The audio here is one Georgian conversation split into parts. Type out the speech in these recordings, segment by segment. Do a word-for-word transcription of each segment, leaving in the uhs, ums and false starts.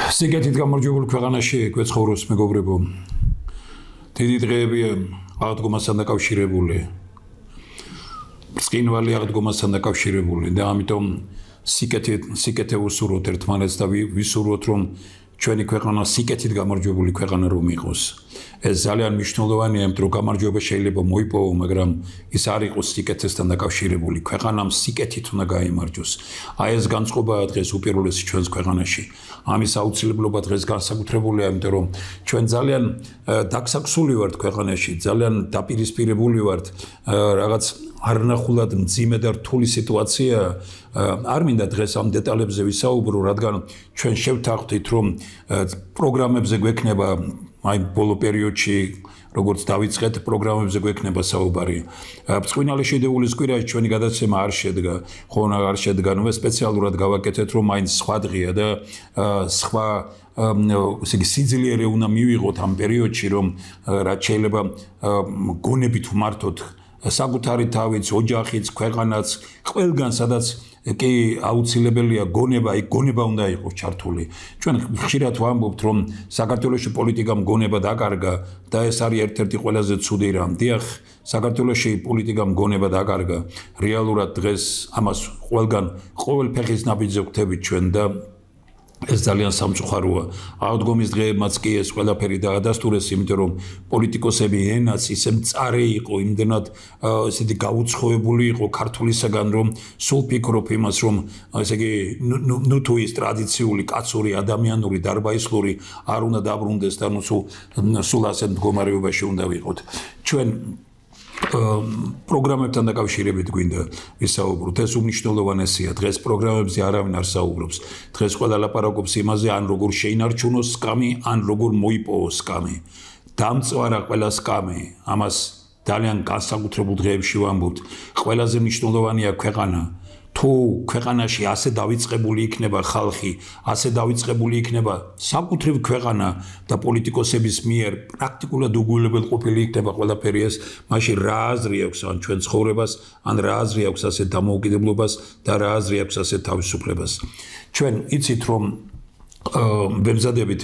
სიგეთით გამარჯვებული ქვეყანაში გვეცხოვროს მეგობრებო. დიდი დღეებია აღდგომასთან დაკავშირებული. ბრწყინვალე აღდგომასთან დაკავშირებული და ამიტომ სიგეთით სიგეთე ვუსურვოთ ერთმანეთს და ვისურვოთ რომ ჩვენი ქვეყანა სიგეთით გამარჯვებული ქვეყანა რომ იყოს. ეს ძალიან მნიშვნელოვანია, იმიტომ რომ გამარჯვება შეიძლება მოიპოვო, მაგრამ ის არ იყოს სიგეთესთან დაკავშირებული. ქვეყანამ სიგეთით უნდა გაიმარჯვოს. აი ეს განწყობაა დღეს უპირველესი ჩვენს ქვეყანაში. ამის აუცილებლობა დღეს განსაკუთრებულია, იმიტომ რომ ჩვენ ძალიან დაგსაქსული ვართ ქვეყანაში, ძალიან დაპირისპირებული ვართ რაღაც არნახულად მძიმე და რთული სიტუაცია. არ მინდა დღეს ამ დეტალებზე ვისაუბრო, რადგან ჩვენ შევთანხმდით, რომ პროგრამებზე გვექნება აი ბოლო პერიოდში როგორც დავიწყეთ პროგრამებზე გვექნება საუბარი. ბრწყინვალე შედეულის კვირაში ჩვენი გადაცემა არ შედგა, ხო არ შედგა, ნუ სპეციალურად გავაკეთეთ, რომ მაინც სხვა დღეა და სხვა ესე იგი სიძლიერე უნდა მივიღოთ ამ პერიოდში, რომ რაც შეიძლება გონებით ვმართოთ საკუთარი თავიც, ოჯახიც, ქვეყანაც, ყველგან სადაც კი აუცილებელია გონება, იქ გონება უნდა იყოს ჩართული. ჩვენ ხშირად ვამბობთ, რომ საქართველოში პოლიტიკამ გონება დაკარგა და ეს არის ერთ-ერთი ყველაზე ცუდი რამ. დიახ, საქართველოში პოლიტიკამ გონება დაკარგა. რეალურად დღეს ამას ყველგან ყოველ ფეხის ნაბიჯზე ვხვდებით ჩვენ და ეს ძალიან სამწუხაროა. აღდგომის დღეებმაც კი ეს ყველაფერი დაადასტურეს, იმიტომ რომ პოლიტიკოსები ენაც ისე მწარე იყო, იმდენად ესეთი გაუცხოებული იყო ქართულისაგან, რომ სულ ფიქრობ იმას, რომ ესე იგი ნუ თუ ის ტრადიციული კაცური ადამიანური დარბაისლური არ უნდა დაბრუნდეს და ნუ სულ ასეთ მდგომარეობაში უნდა ვიყოთ. ჩვენ პროგრამებთან დაკავშირებით გვინდა ვისაუბროთ. ეს უმნიშვნელოვანესია. დღეს პროგრამებზე არავინ არ საუბრობს. დღეს ყველა ლაპარაკობს იმაზე, ან როგორ შეინარჩუნოს სკამი, ან როგორ მოიპოვოს სკამი. დამწვარა ყველა სკამი. ამას ძალიან განსაკუთრებულ დღეებში ვამბობთ. ყველაზე მნიშვნელოვანია ქვეყანა. თუ ქვეყანაში ასე დავიწყებული იქნება ხალხი, ასე დავიწყებული იქნება საკუთრივ ქვეყანა და პოლიტიკოსების მიერ პრაქტიკულად უგულებელყოფილი იქნება ყველაფერი ეს, მაშინ რა აზრი აქვს ან ჩვენ ცხოვრებას, ან რა აზრი აქვს ასეთ დამოუკიდებლობას და რა აზრი აქვს ასეთ თავისუფლებას. ჩვენ იცით რომ ვემზადებით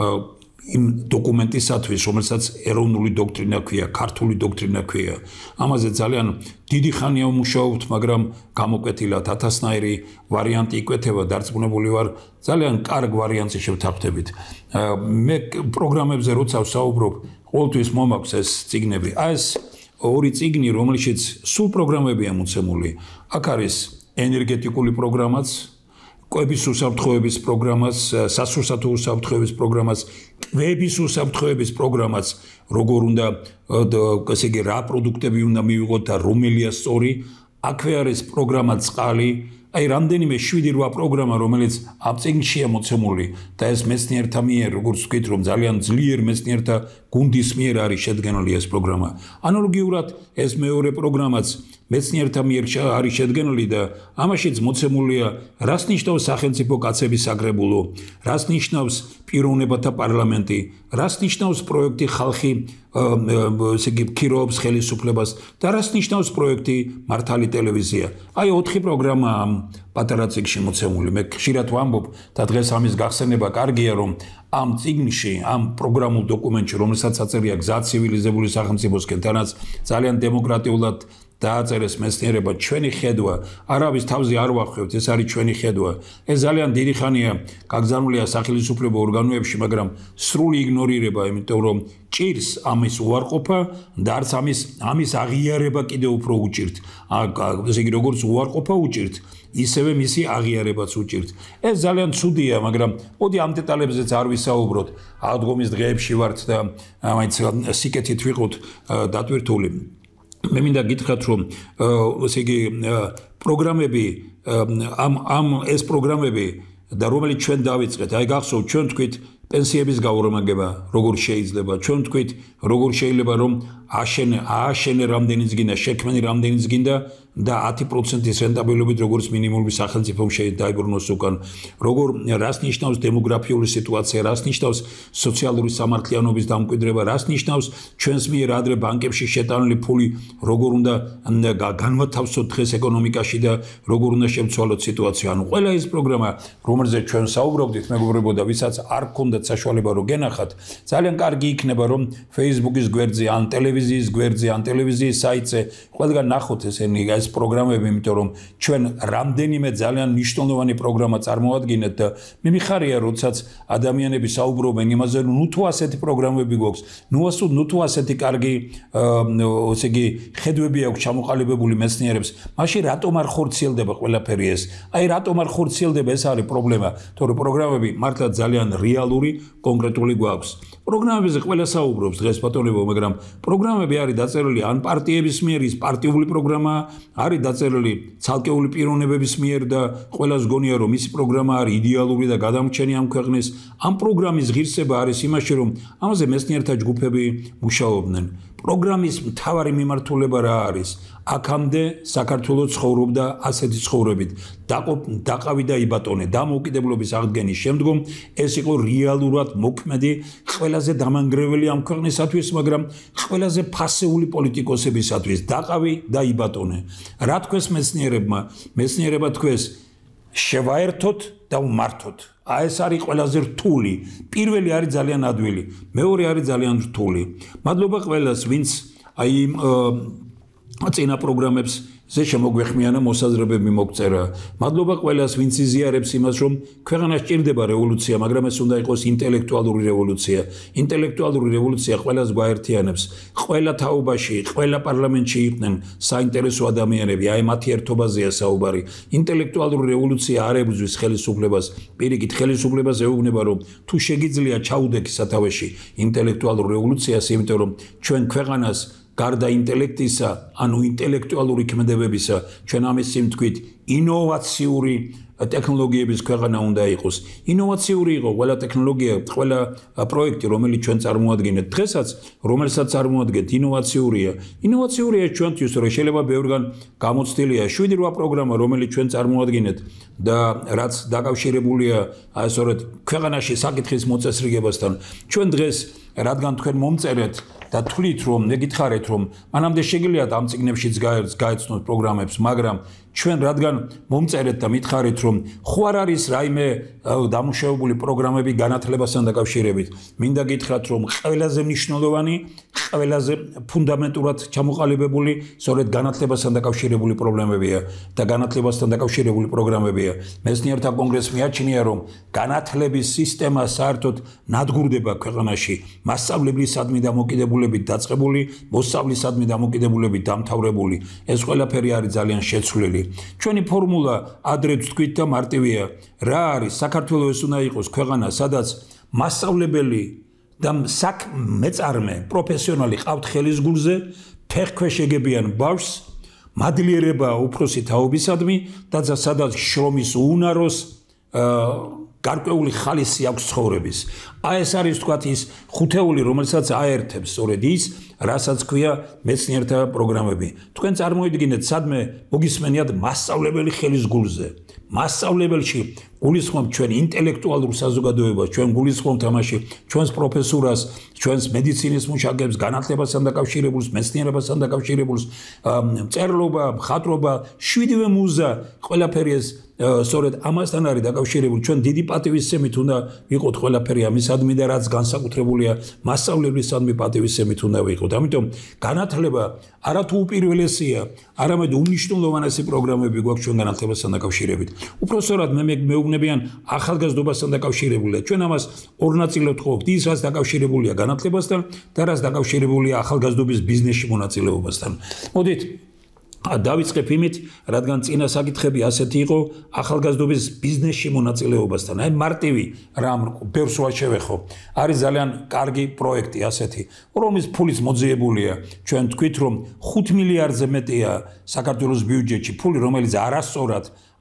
იმ დოკუმენტისათვის, რომელსაც ეროვნული დოქტრინა ქვია, ქართული დოქტრინა ქვია. ამაზე ძალიან დიდი ხანია ვმუშაობთ, მაგრამ გამოკვეთილად ათასნაირი ვარიანტი იკვეთება, დარწმუნებული ვარ, ძალიან კარგ ვარიანტზე შევთანხმდებით. მე პროგრამებზე როცა ვსაუბრობ, ყოველთვის მომაქვს ეს წიგნები. აი ეს ორი წიგნი, რომელშიც სულ პროგრამებია მოცემული. აქ არის ენერგეტიკული პროგრამაც, კვების უსაფრთხოების პროგრამაც, სასურსათო უსაფრთხოების პროგრამაც, კვების უსაფრთხოების პროგრამაც, როგორ უნდა, ესე იგი, რა პროდუქტები უნდა მივიღოთ და რომელია სწორი. აქვე არის პროგრამა წყალი, აი რამდენიმე შვიდი რვა პროგრამა, რომელიც ამ წიგნშია მოცემული და ეს მეცნიერთა მიერ, როგორც ვთქვით, რომ ძალიან ძლიერ მეცნიერთა გუნდის მიერ არის შედგენილი ეს პროგრამა. ანალოგიურად ეს მეორე პროგრამაც მეცნიერთა მიერ არის შედგენილი და ამაშიც მოცემულია, რას ნიშნავს სახელმწიფო კაცების საკრებულო, რას ნიშნავს პიროვნებათა პარლამენტი, რას ნიშნავს პროექტი ხალხი, ესე იგი, ქიროობს ხელისუფლებას და რას ნიშნავს პროექტი მართალი ტელევიზია. აი ოთხი პროგრამა ამ პატარა წიგნში მოცემული. მე ხშირად ვამბობ და დღეს ამის გახსენება კარგია, რომ ამ წიგნში, ამ პროგრამულ დოკუმენტში, რომელსაც აწერია გზა ცივილიზებული სახელმწიფოსკენ, თანაც ძალიან დემოკრატიულად დააწერეს მეცნიერება, ჩვენი ხედვა, არავის თავზე არ ვახვევთ, ეს არის ჩვენი ხედვა. ეს ძალიან დიდი ხანია გაგზავნილია სახელმწიფო ორგანოებში, მაგრამ სრული იგნორირება, იმიტომ რომ ჭირს ამის უარყოფა და არც ამის ამის აღიარება კიდევ უფრო უჭირთ. ესე იგი, როგორც უარყოფა უჭირთ, ისევე მისი აღიარებაც უჭირთ. ეს ძალიან ცუდია, მაგრამ მოდი ამ დეტალებზეც არ ვისაუბროთ. აღდგომის დღეებში ვართ და მაინც სიკეთით ვიყოთ დატვირთული. მე მინდა გითხრათ, რომ ესე იგი, პროგრამები ამ ამ ეს პროგრამები და რომელიც ჩვენ დავიწყეთ, აი გახსოვთ, ჩვენ თქვით პენსიების გაურამაგება, როგორ შეიძლება, ჩვენ თქვით, როგორ შეიძლება რომ აშენე, ააშენე რამდენიც გინდა, შექმენი რამდენიც გინდა, და ათი პროცენტის რენტაბილობით როგორც მინიმუმი სახელმწიფომ დაიბრუნოს უკან. როგორ რას ნიშნავს დემოგრაფიული სიტუაცია, რას ნიშნავს სოციალური სამართლიანობის დამკვიდრება, რას ნიშნავს ჩვენს მიერ ადრე ბანკებში შეტანილი ფული, როგორ უნდა განვათავსოთ დღეს ეკონომიკაში და როგორ უნდა შევცვალოთ სიტუაცია. ანუ ყველა ეს პროგრამა, რომელზეც ჩვენ საუბრობდით, მეგობრებო და ვისაც არ გქონდათ საშუალება რომ გენახათ, ძალიან კარგი იქნება რომ Facebook-ის გვერდზე, ან ტელევიზიის გვერდზე, ან ტელევიზიის საიტზე ყველგან ნახოთ ესენი ეს პროგრამები, იმიტომ რომ ჩვენ რამდენიმე ძალიან მნიშვნელოვანი პროგრამა წარმოადგენთ და მე მიხარია, როდესაც ადამიანები საუბრობენ იმაზე, რომ ნუ თუ ასეთი პროგრამები გვაქვს, ნუ ასუ ნუ თუ ასეთი კარგი, ესე იგი, ხედვები აქვს ჩამოყალიბებული მეცნიერებს, მაშინ რატომ არ ხორციელდება ყველაფერი ეს? აი რატომ არ ხორციელდება, ეს არის პრობლემა, თორე პროგრამები მართლა ძალიან რეალური, კონკრეტული გვაქვს. პროგრამებზე ყველა საუბრობს დღეს ბატონებო, მაგრამ პროგრამები არის დაწერილი ან პარტიების მიერ, ის პარტიული პროგრამა არის დაწერილი ცალკეული პიროვნებების მიერ და ყველას გონია რომ მისი პროგრამა არის იდეალური და გადამრჩენი ამ ქვეყნის. ამ პროგრამის ღირსება არის იმაში, რომ ამაზე მეცნიერთა ჯგუფები მუშაობდნენ. პროგრამის მთავარი მიმართულება რა არის? აქამდე საქართველოს ცხოვრობდა ასეთი ცხოვრებით. დაყავი და იბატონე, დამოუკიდებლობის აღდგენის შემდგომ ეს იყო რეალურად მოქმედი, ყველაზე დამანგრეველი ამ ქვეყნისათვის, მაგრამ ყველაზე ფასეული პოლიტიკოსებისათვის. დაყავი და იბატონე. რა თქვეს მეცნიერებმა? მეცნიერება თქვეს შევაერთოთ და ვმართოთ. აი ეს არის ყველაზე რთული. პირველი არის ძალიან ადვილი, მეორე არის ძალიან რთული. მადლობა ყველას, ვინც აი წინა პროგრამებს ზე შემოგვეხმიანა მოსაზრებები მოგწერა. მადლობა ყველას, ვინც იზიარებს იმას, რომ ქვეყანას ჭირდება რევოლუცია, მაგრამ ეს უნდა იყოს ინტელექტუალური რევოლუცია. ინტელექტუალური რევოლუცია ყველას გვაერთიანებს. ყველა თაობაში, ყველა პარლამენტში იყვნენ საინტერესო ადამიანები, აი მათი ერთობაზეა საუბარი. ინტელექტუალური რევოლუცია არ ებრძვის ხელისუფლებას, პირიქით ხელისუფლებას ეუბნება, რომ თუ შეგიძლია ჩაუდექი სათავეში ინტელექტუალურ რევოლუციას, იმიტომ რომ ჩვენ ქვეყანას გარდა ინტელექტისა, ანუ ინტელექტუალური ქმედებებისა, ჩვენ ამის სიმთქვით ინოვაციური ტექნოლოგიების ქვეყანა უნდა იყოს. ინოვაციური იყო ყველა ტექნოლოგია, ყველა პროექტი, რომელიც ჩვენ წარმოადგენთ დღესაც, რომელსაც წარმოადგენთ, ინოვაციურია. ინოვაციურია ჩვენთვის, რომ შეიძლება ბევრგან გამოცდილია შვიდი რვა პროგრამა, რომელიც ჩვენ წარმოადგენთ და რაც დაკავშირებულია აი სწორედ ქვეყანაში საკითხის მოწესრიგებასთან. ჩვენ დღეს რადგან თქვენ მომწერეთ და თვლით რომ მეკითხარეთ რომ მანამდე შეგიძლიათ ამ წიგნებშიც გაეცნოთ პროგრამებს, მაგრამ ჩვენ რადგან მომწერეთ და მითხარით რომ ხო არ არის რაიმე დამუშავებული პროგრამები განათლებასთან დაკავშირებით, მინდა გითხრათ რომ ყველაზე მნიშვნელოვანი, ყველაზე ფუნდამენტურად ჩამოყალიბებული სწორედ განათლებასთან დაკავშირებული პრობლემებია და განათლებასთან დაკავშირებული პროგრამებია. მეცნიერთა კონგრესს მიაჩნია რომ განათლების სისტემა საერთოდ ნადგურდება ქვეყანაში. მასწავლებლისადმი დამოკიდებულებით დაწყებული, მოსწავლისადმი დამოკიდებულებით დამთავრებული. ეს ყველაფერი არის ძალიან შეცვლილი. ჩვენი ფორმულა ადრე ვთქვით და მარტივია. რა არის? საქართველოს უნდა იყოს ქვეყანა, სადაც მასწავლებელი და მეწარმე, პროფესიონალი ყავთ ხელის გულზე, ფეხქვეშ ეგებიან ბავშვს, მადლიერება უფროსი თაობისადმი და სადაც შრომის უნაროს გარკვეული ხალისი აქვს ცხოვრების. აი ეს არის თქვათ ის ხუთეული, რომელსაც აერთებს სწორედ ის, რასაც ქვია მეცნიერთა პროგრამები. თქვენ წარმოიდგინეთ, სადმე მოგისმენიათ მასწავლებელი ხელის გულზე. მასწავლებელში გულისხმობთ ჩვენ ინტელექტუალურ საზოგადოებას, ჩვენ გულისხმობთ ამაში ჩვენს პროფესურას, ჩვენს მედიცინის მუშაკებს, განათლებასთან დაკავშირებულს, მეცნიერებასთან დაკავშირებულს, მწერლობა, მხატვრობა, შვიდივე მუზა, ყველაფერი ეს სწორედ ამასთან არის დაკავშირებული. ჩვენ დიდი პატივისცემით უნდა ვიყოთ ყველაფერი ამისადმი და რაც განსაკუთრებულია მასწავლებლისადმი პატივისცემით უნდა ვიყოთ. ამიტომ განათლება არათუ უპირველესია, არამედ უმნიშვნელოვანესი პროგრამები გვაქვს ჩვენ განათლებასთან დაკავშირებით. უпроსტად მე მეუბნებიან ახალგაზრდობასთან დაკავშირებული. ჩვენ ამას ორ ნაწილად ყოფთ, ის რაც დაკავშირებულია განათლებასთან და რაც დაკავშირებულია ახალგაზრდობის ბიზნესში მონაწილეობასთან. მოდით დავიწყებ იმით, რადგან წინა საკითხები ასეთი იყო ახალგაზრდობის ბიზნესში მონაწილეობასთან. აი მარტივი რამ ბევრს ვაჩევეხო. არის ძალიან კარგი პროექტი ასეთი, რომლის ფულიც მოძიებულია. ჩვენ თქვით რომ ხუთ მილიარდზე მეტია საქართველოს ბიუჯეტში ფული, რომელიც არასწორად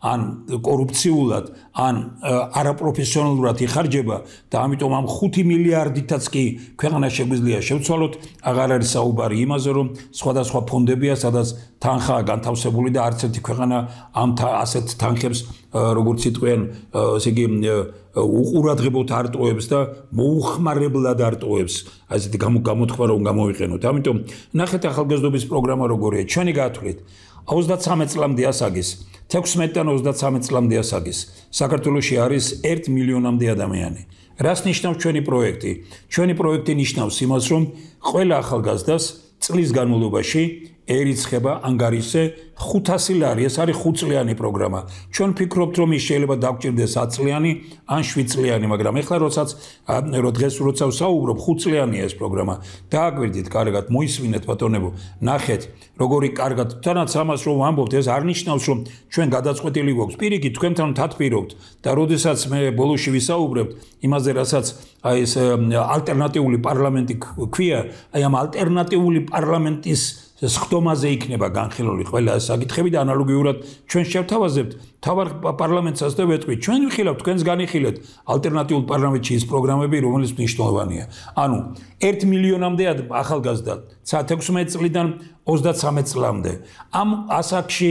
ან კორუფციულად, ან არაპროფესიონალურად იხარჯება და ამიტომ ამ ხუთი მილიარდითაც კი ქვეყანა შეგვიძლია შევცვალოთ, აღარ არის საუბარი იმაზე, რომ სხვადასხვა ფონდებია, სადაც თანხაა განთავსებული და არც ერთი ქვეყანა ამ ასეთ თანხებს როგორც იტყვიან, ესე იგი უყურადღებოთ არტყოებს და მოუხმარებლად არტყოებს, ასეთი გამოთქმა რომ გამოვიყენოთ. ამიტომ ნახეთ ახალგაზრდობის პროგრამა როგორია. ჩვენი გათვლით ოცდათსამეტ წლამდე ასაგის, თექვსმეტიდან ოცდათსამეტ წლამდე ასაგის საქართველოში არის ერთ მილიონამდე ადამიანი. რას ნიშნავს ჩვენი პროექტი? ჩვენი პროექტი ნიშნავს იმას, რომ ყველა ახალგაზრდას წლის განმავლობაში ერიცხება ანგარიშზე ხუთასი ლარი, ეს არის ხუთწლიანი პროგრამა. ჩვენ ფიქრობთ, რომ ის შეიძლება დაგვჭირდეს ათწლიანი ან შვიდწლიანი, მაგრამ ეხლა როდესაც დღეს როცა ვსაუბრობ, ხუთწლიანია ეს პროგრამა. დააკვირდით კარგად, მოისმინეთ ბატონებო, ნახეთ, როგორი კარგად, თანაც ამას რომ ვამბობთ, ეს არ ნიშნავს, რომ ჩვენ გადაწყვეტილი გვაქვს. პირიქით, თქვენთან თათბირობთ და როდესაც მე ბოლოში ვისაუბრებთ იმაზე, რასაც აი ეს ალტერნატიული პარლამენტი ქვია, აი ამ ალტერნატიული პარლამენტის სხდომაზე იქნება განხილული ყველა საკითხები და ანალოგიურად ჩვენ შევთავაზებთ თავარ პარლამენტსაც და ვეტყვით ჩვენ ვიხილავთ თქვენს განიხილეთ ალტერნატიულ პარლამენტში ის პროგრამები რომელიც მნიშვნელოვანია. ანუ ერთ მილიონამდე ახალგაზრდა თექვსმეტ წლიდან ოცდათსამეტ წლამდე ამ ასაკში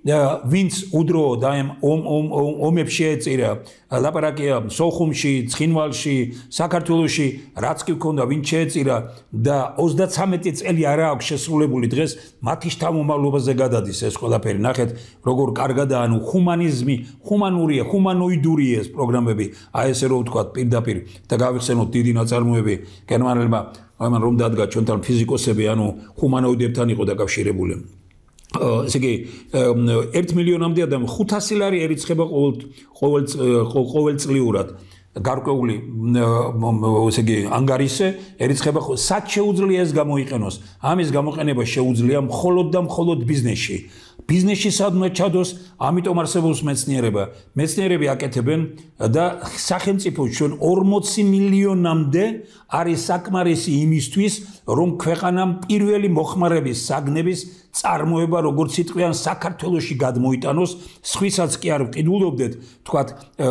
ვინც უდროო და ამ ომებში ეწირა ლაპარაკია სოხუმში, ცხინვალში, საქართველოში რაც კი ქონდა ვინც შეეწირა და ოცდათსამეტი წელი არა აქვს შესრულებული დღეს მათი შთამომავლობაზე გადადის ეს ყველაფერი. ნახეთ როგორ კარგადაა ანუ ჰუმანიზმი, ჰუმანურია, ჰუმანოიდურია ეს პროგრამები, აი ესე რომ ვთქვათ პირდაპირ და გავიხსენოთ დიდი ნაწარმოები გერმანელმა ამან რომ დადგა ჩვენთან ფიზიკოსები, ანუ ჰუმანოიდებთან იყო დაკავშირებული. ესე იგი ერთ მილიონამდე ადამიანი ხუთასი ლარი ერიცხება ყოველ ყოველ ყოველწლიურად. გარკვეული ესე იგი ანგარიშზე ერიცხება სად შეუძლია ეს გამოიყენოს. ამის გამოყენება შეუძლია მხოლოდ და მხოლოდ ბიზნესში. ბიზნესში სადმე ჩადოს, ამიტომ არსებობს მეცნიერება. მეცნიერები აკეთებენ და სახელმწიფო ჩვენ ორმოცი მილიონამდე არის საკმარისი იმისთვის, რომ ქვეყანამ პირველი მოხმარების საგნების წარმოება როგორც იტყვიან საქართველოში გადმოიტანოს, სხვისაც კი არ ვყიდულობდეთ, თქვათ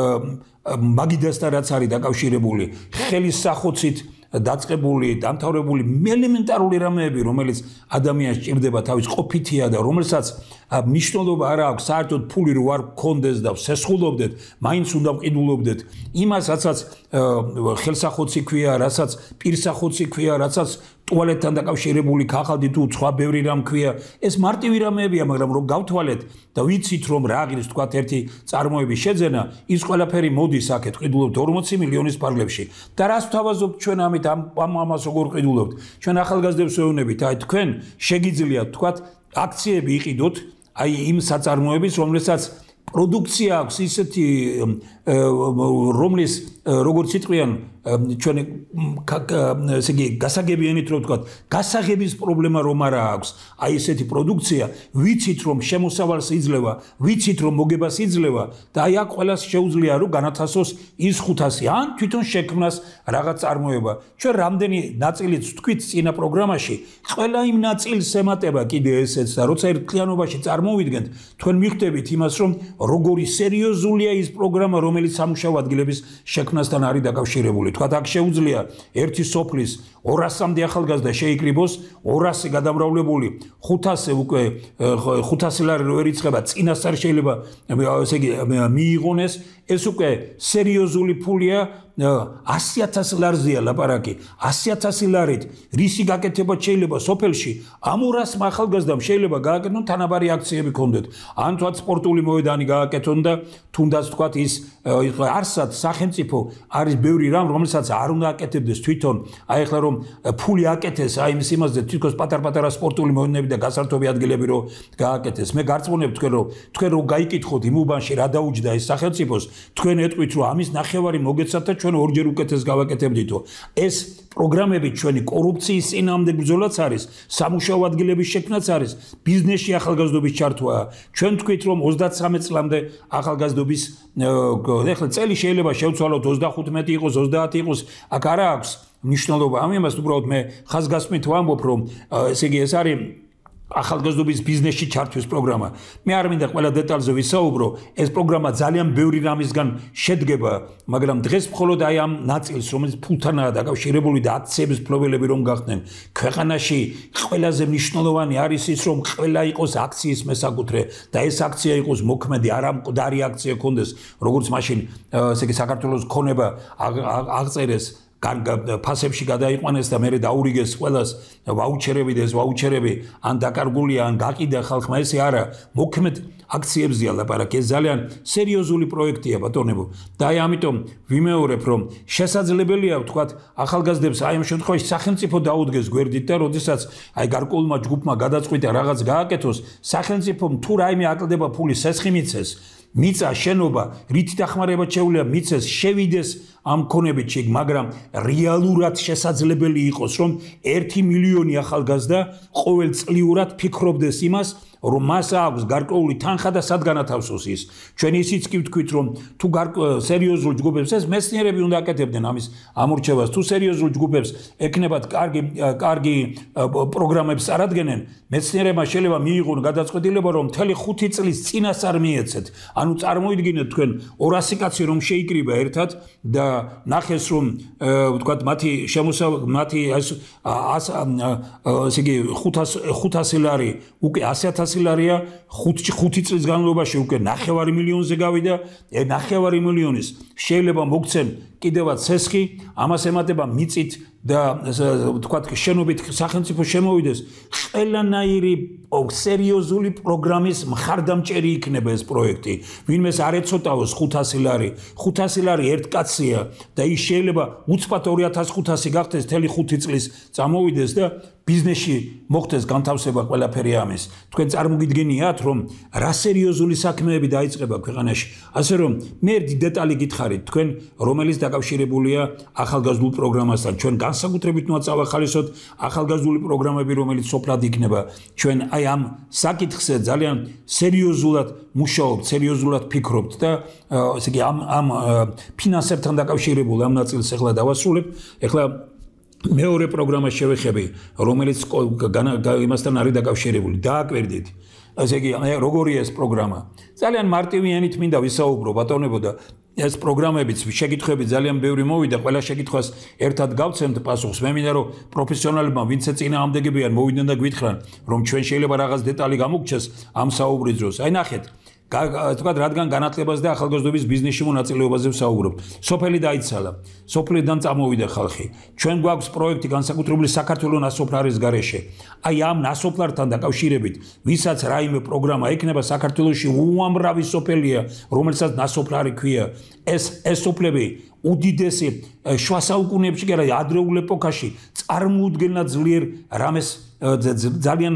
მაგიდასთან რაც არის დაკავშირებული, ხელის სახოცით დაწყებული, დამთავრებული ელემენტარული რამეები, რომელიც ადამიანს ჭირდება თავის ყოფითია და რომელსაც მნიშვნელობა არ აქვს, საერთოდ ფული რო არ გქონდეს და ვსესხულობდეთ, მაინც უნდა ვყიდულობდეთ იმას, რასაც ხელსახოცი ქვია, რასაც პირსახოცი ქვია, რასაც ტუალეტთან დაკავშირებული ქაღალდი თუ სხვა ბევრი რამ ქვია. ეს მარტივი რამეებია, მაგრამ რომ გავთვალეთ და ვიცით რომ რა ღირს თქვათ ერთი წარმოების შეძენა, ის ყველაფერი მოდის აქეთ ყიდულობთ ორმოცი მილიონის პარლებში. და რას ვთავაზობთ ჩვენ ამით ამ ამას როგორ ყიდულობთ? ჩვენ ახალგაზრდებს ვეუბნებით, აი თქვენ შეგიძლიათ თქვათ აქციები იყიდოთ, აი იმ საწარმოების, რომელსაც პროდუქცია აქვს ისეთი რომლის როგორც იტყვიან ჩვენ ესე იგი გასაგებიანით რომ ვთქვათ გასაღების პრობლემა რომ არა აქვს აი ესეთი პროდუქცია ვიცით რომ შემოსავალს იძლევა ვიცით რომ მოგებას იძლევა და აი აქ ყველას შეუძლია რომ განათავსოს ის ხუთასი ან თვითონ შექმნას რაღაც წარმოება ჩვენ რამდენი ნაწილიც ვთქვით წინა პროგრამაში ყველა იმ ნაწილს ემატება კიდე ესეც და როცა ერთიანობაში წარმოვიდგენთ თქვენ მიხვდებით იმას რომ როგორი სერიოზულია ის პროგრამა რომელიც სამუშაო ადგილების შექმნასთან არის დაკავშირებული თქვათ აქ შეუძლია ერთი სოფლის ორასამდე ახალგაზრდა შეიკრიბოს ორასი გადამრავლებული ხუთასი უკვე ხუთასი ლარი რო ერიცხება წინასწარ შეიძლება ესე იგი მიიღონეს ეს უკვე სერიოზული ფულია ასი ათასი ლარზეა ლაპარაკი ასი ათასი ლარით რისი გაკეთება შეიძლება სოფელში ამ ორას ახალგაზრდამ შეიძლება გააკეთონ თანაბარი აქციები კონდეთ ან თქვათ სპორტული მოედანი გააკეთონ და თუნდაც თქვათ ის არსად სახელმწიფო არის ბევრი რამ რომელსაც არ უნდა აკეთებდეს თვითონ აი ახლა რომ ფული აკეთეს აი იმის იმაზე თვითონ პატარ-პატარა სპორტული მოედნები და გასართობი ადგილები რო გააკეთეს მე გარწმუნებ თქვენ რომ თქვენ რო გაიკითხოთ იმ უბანში რა დაუჯდა ეს სახელმწიფოს თქვენ ეტყვით რომ ამის ნახევარი მოგეცათ და ჩვენ ორჯერ უკეთეს გავაკეთებდითო ეს პროგრამები ჩვენი კორუფციის წინააღმდეგ ბრძოლაც არის სამუშაო ადგილების შექმნაც არის ბიზნესში ახალგაზრდობის ჩართვაა ჩვენ თქვით რომ ოცდათსამეტ წლამდე ახალგაზრდობის ეხლა წელი შეიძლება შევცვალოთ ოცდახუთმეტი იყოს ოცდაათი იყოს აქ არა აქვს მნიშვნელობა ამ იმას უბრალოდ მე ხაზგასმით ვამბობ რომ ესე იგი ეს არის ახალგაზრდობის ბიზნესში ჩართვის პროგრამა. მე არ მინდა ყველა დეტალზე ვისაუბრო, ეს პროგრამა ძალიან ბევრი რამისგან შედგება, მაგრამ დღეს მხოლოდ აი ამ ნაწილს, რომელიც ფულთანაა დაკავშირებული და აქციების ფლობელები რომ გახდნენ, ქვეყანაში ყველაზე მნიშვნელოვანი არის ის, რომ ყველა იყოს აქციის მესაკუთრე და ეს აქცია იყოს მოქმედი, არა მკვდარი აქცია ქონდეს, როგორც მაშინ ესე იგი საქართველოს ქონება აღწერეს ფასებში გადაიყვანეს და მერე დაურიგეს ყველას ვაუჩერები და ეს ვაუჩერები ან დაკარგულია ან გაყიდა ხალხმა ესე არა მოქმედ აქციებზია ლაპარაკი ეს ძალიან სერიოზული პროექტია ბატონებო და აი ამიტომ ვიმეორებ რომ შესაძლებელია ვთქვათ ახალგაზრდებს აი ამ შემთხვევაში სახელმწიფო დაუდგეს გვერდით და როდესაც აი გარკვეულმა ჯგუფმა გადაწყვიტა რაღაც გააკეთოს სახელმწიფომ თუ რაიმე აკლდება ფული სესხი მიცეს მიწა შენობა რითი დახმარება შეუძლია მიცეს შევიდეს ამ ქონებით შეგ მაგრამ რეალურად შესაძლებელი იყოს რომ ერთი მილიონი ახალგაზრდა ყოველწლიურად ფიქრობდეს იმას რომ მას აქვს გარკვეული თანხა და სად განათავსოს ის ჩვენ ისიც კი ვთქვით რომ თუ სერიოზულ ჯგუფებს ეს მეცნიერები უნდა აკეთებდნენ ამის ამორჩევას თუ სერიოზულ ჯგუფებს ეკნებათ კარგი კარგი პროგრამებს წარადგენენ მეცნიერებმა შეიძლება მიიღონ გადაწყვეტილება რომ მთელი ხუთი წლის წინასწარ მიეცეთ ანუ წარმოიდგინეთ თქვენ ორასი კაცი რომ შეიკრიბა ერთად და ნახეს რომ ვთქვათ მათი შემოსავალი მათი ეს ესე იგი ხუთასი ლარი უკვე ასი ათასი ლარია ხუთი წლის განმავლობაში უკვე ნახევარი მილიონზე გავიდა ნახევარი მილიონის შეიძლება მოგცენ კიდევაც სესხი ამას ემატება მიწით და ვთქვათ შენობით სახელმწიფო შემოვიდეს ყველანაირი სერიოზული პროგრამის მხარდამჭერი იქნება ეს პროექტი ვინმეს არ ეცოტაოს ხუთასი ლარი ხუთასი ლარი ერთ კაცია და ის შეიძლება უცბად ორი ათას ხუთასი გახდეს თელი ხუთი წლის წამოვიდეს და ბიზნესში მოხდეს განთავსება ყველაფერი ამის თქვენ წარმოგიდგენიათ რომ რა სერიოზული საქმეები დაიწყება ქვეყანაში ასე რომ მე ერთი დეტალი გითხარით თქვენ რომელიც დაკავშირებულია ახალგაზრდულ პროგრამასთან ჩვენ განსაკუთრებით უნდა წავახალისოთ ახალგაზრდული პროგრამები რომელიც სოფლად იქნება ჩვენ აი ამ საკითხზე ძალიან სერიოზულად მუშაობთ სერიოზულად ფიქრობთ და ესე იგი ამ ამ ფინანსებთან დაკავშირებულ ამ ნაწილს ახლა დავასრულებ ახლა მეორე პროგრამა შევეხები რომელიც იმასთან არის დაკავშირებული დააკვირდით ასე იგი როგორია ეს პროგრამა ძალიან მარტივიანით მინდა ვისაუბრო ბატონებო და ეს პროგრამებიც შეკითხვები ძალიან ბევრი მოვიდა ყველა შეკითხვას ერთად გავცემთ პასუხს მე მინდა რომ პროფესიონალებმა ვინც წინააღმდეგებიან მოვიდნენ და გვითხრან რომ ჩვენ შეიძლება რაღაც დეტალი გამოგჩეს ამ საუბრის დროს აი ნახეთ თქვა რადგან განათლებაზე და ახალგაზრდობის ბიზნესში მონაწილეობაზე ვსაუბრობთ. სოფელი დაიცალა. სოფლიდან წამოვიდა ხალხი. ჩვენ გვაქვს პროექტი განსაკუთრებული საქართველოს ნასოფლარის გარეშე. აი ამ ნასოფლართან დაკავშირებით, ვისაც რაიმე პროგრამა ექნება საქართველოში უამრავი სოფელია, რომელსაც ნასოფლარი ქვია. ეს ეს სოფლები უდიდესი შუა საუკუნეებში კი არა ადრეულ ეპოქაში წარმოუდგენლად ძლიერ რამეს ძალიან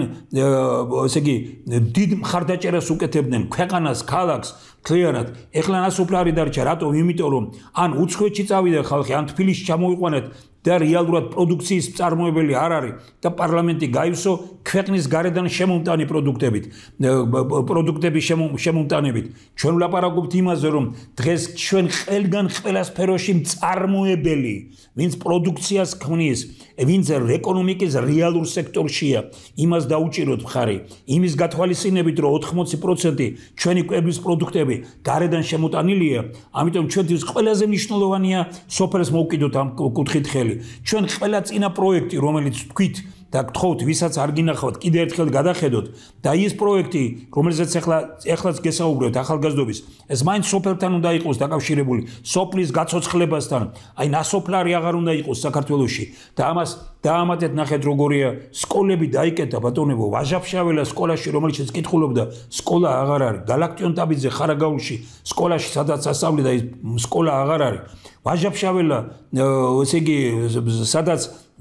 ესე იგი დიდ მხარდაჭერას უკეთებდნენ ქვეყანას ქალაქს კლიანად ეხლა ნასოფლარი დარჩა რატომ იმიტომ რომ ან უცხოეთში წავიდა ხალხი ან თბილისში ჩამოიყვანეთ და რეალურად პროდუქციის წარმოებელი არ არის და პარლამენტი გაივსო ქვეყნის გარედან შემომტანი პროდუქტებით პროდუქტების შემომტანებით ჩვენ ვლაპარაკობთ იმაზე რომ დღეს ჩვენ ყველგან ყველა სფეროში წარმოებელი ვინც პროდუქციას ქმნის ვინც ეკონომიკის რეალურ სექტორშია იმას დაუჭიროთ მხარი იმის გათვალისწინებით რომ ოთხმოცი პროცენტი ჩვენი კვების პროდუქტები გარედან შემოტანილია ამიტომ ჩვენთვის ყველაზე მნიშვნელოვანია სოფელს მოვკიდოთ ამ კუთხით ხელი ჩვენ ყველა წინა პროექტი რომელიც თქვით და გთხოვთ ვისაც არ გინახავთ კიდე ერთხელ გადახედოთ და ის პროექტი რომელზეც ახლა ახლაც გესაუბრებთ ახალგაზრდობის ეს მაინც სოფელთან უნდა იყოს დაკავშირებული სოფლის გაცოცხლებასთან აი ნასოფლარი აღარ უნდა იყოს საქართველოში და ამას დაამატეთ ნახეთ როგორია სკოლები დაიკეტა ბატონებო ვაჟაფშაველა სკოლაში რომელშიც კითხულობდა სკოლა აღარ არის გალაქტიონტაბიძე ხარაგაულში სკოლაში სადაც ასწავლიდა ის სკოლა აღარ არის ვაჟაფშაველა ესე იგი სადაც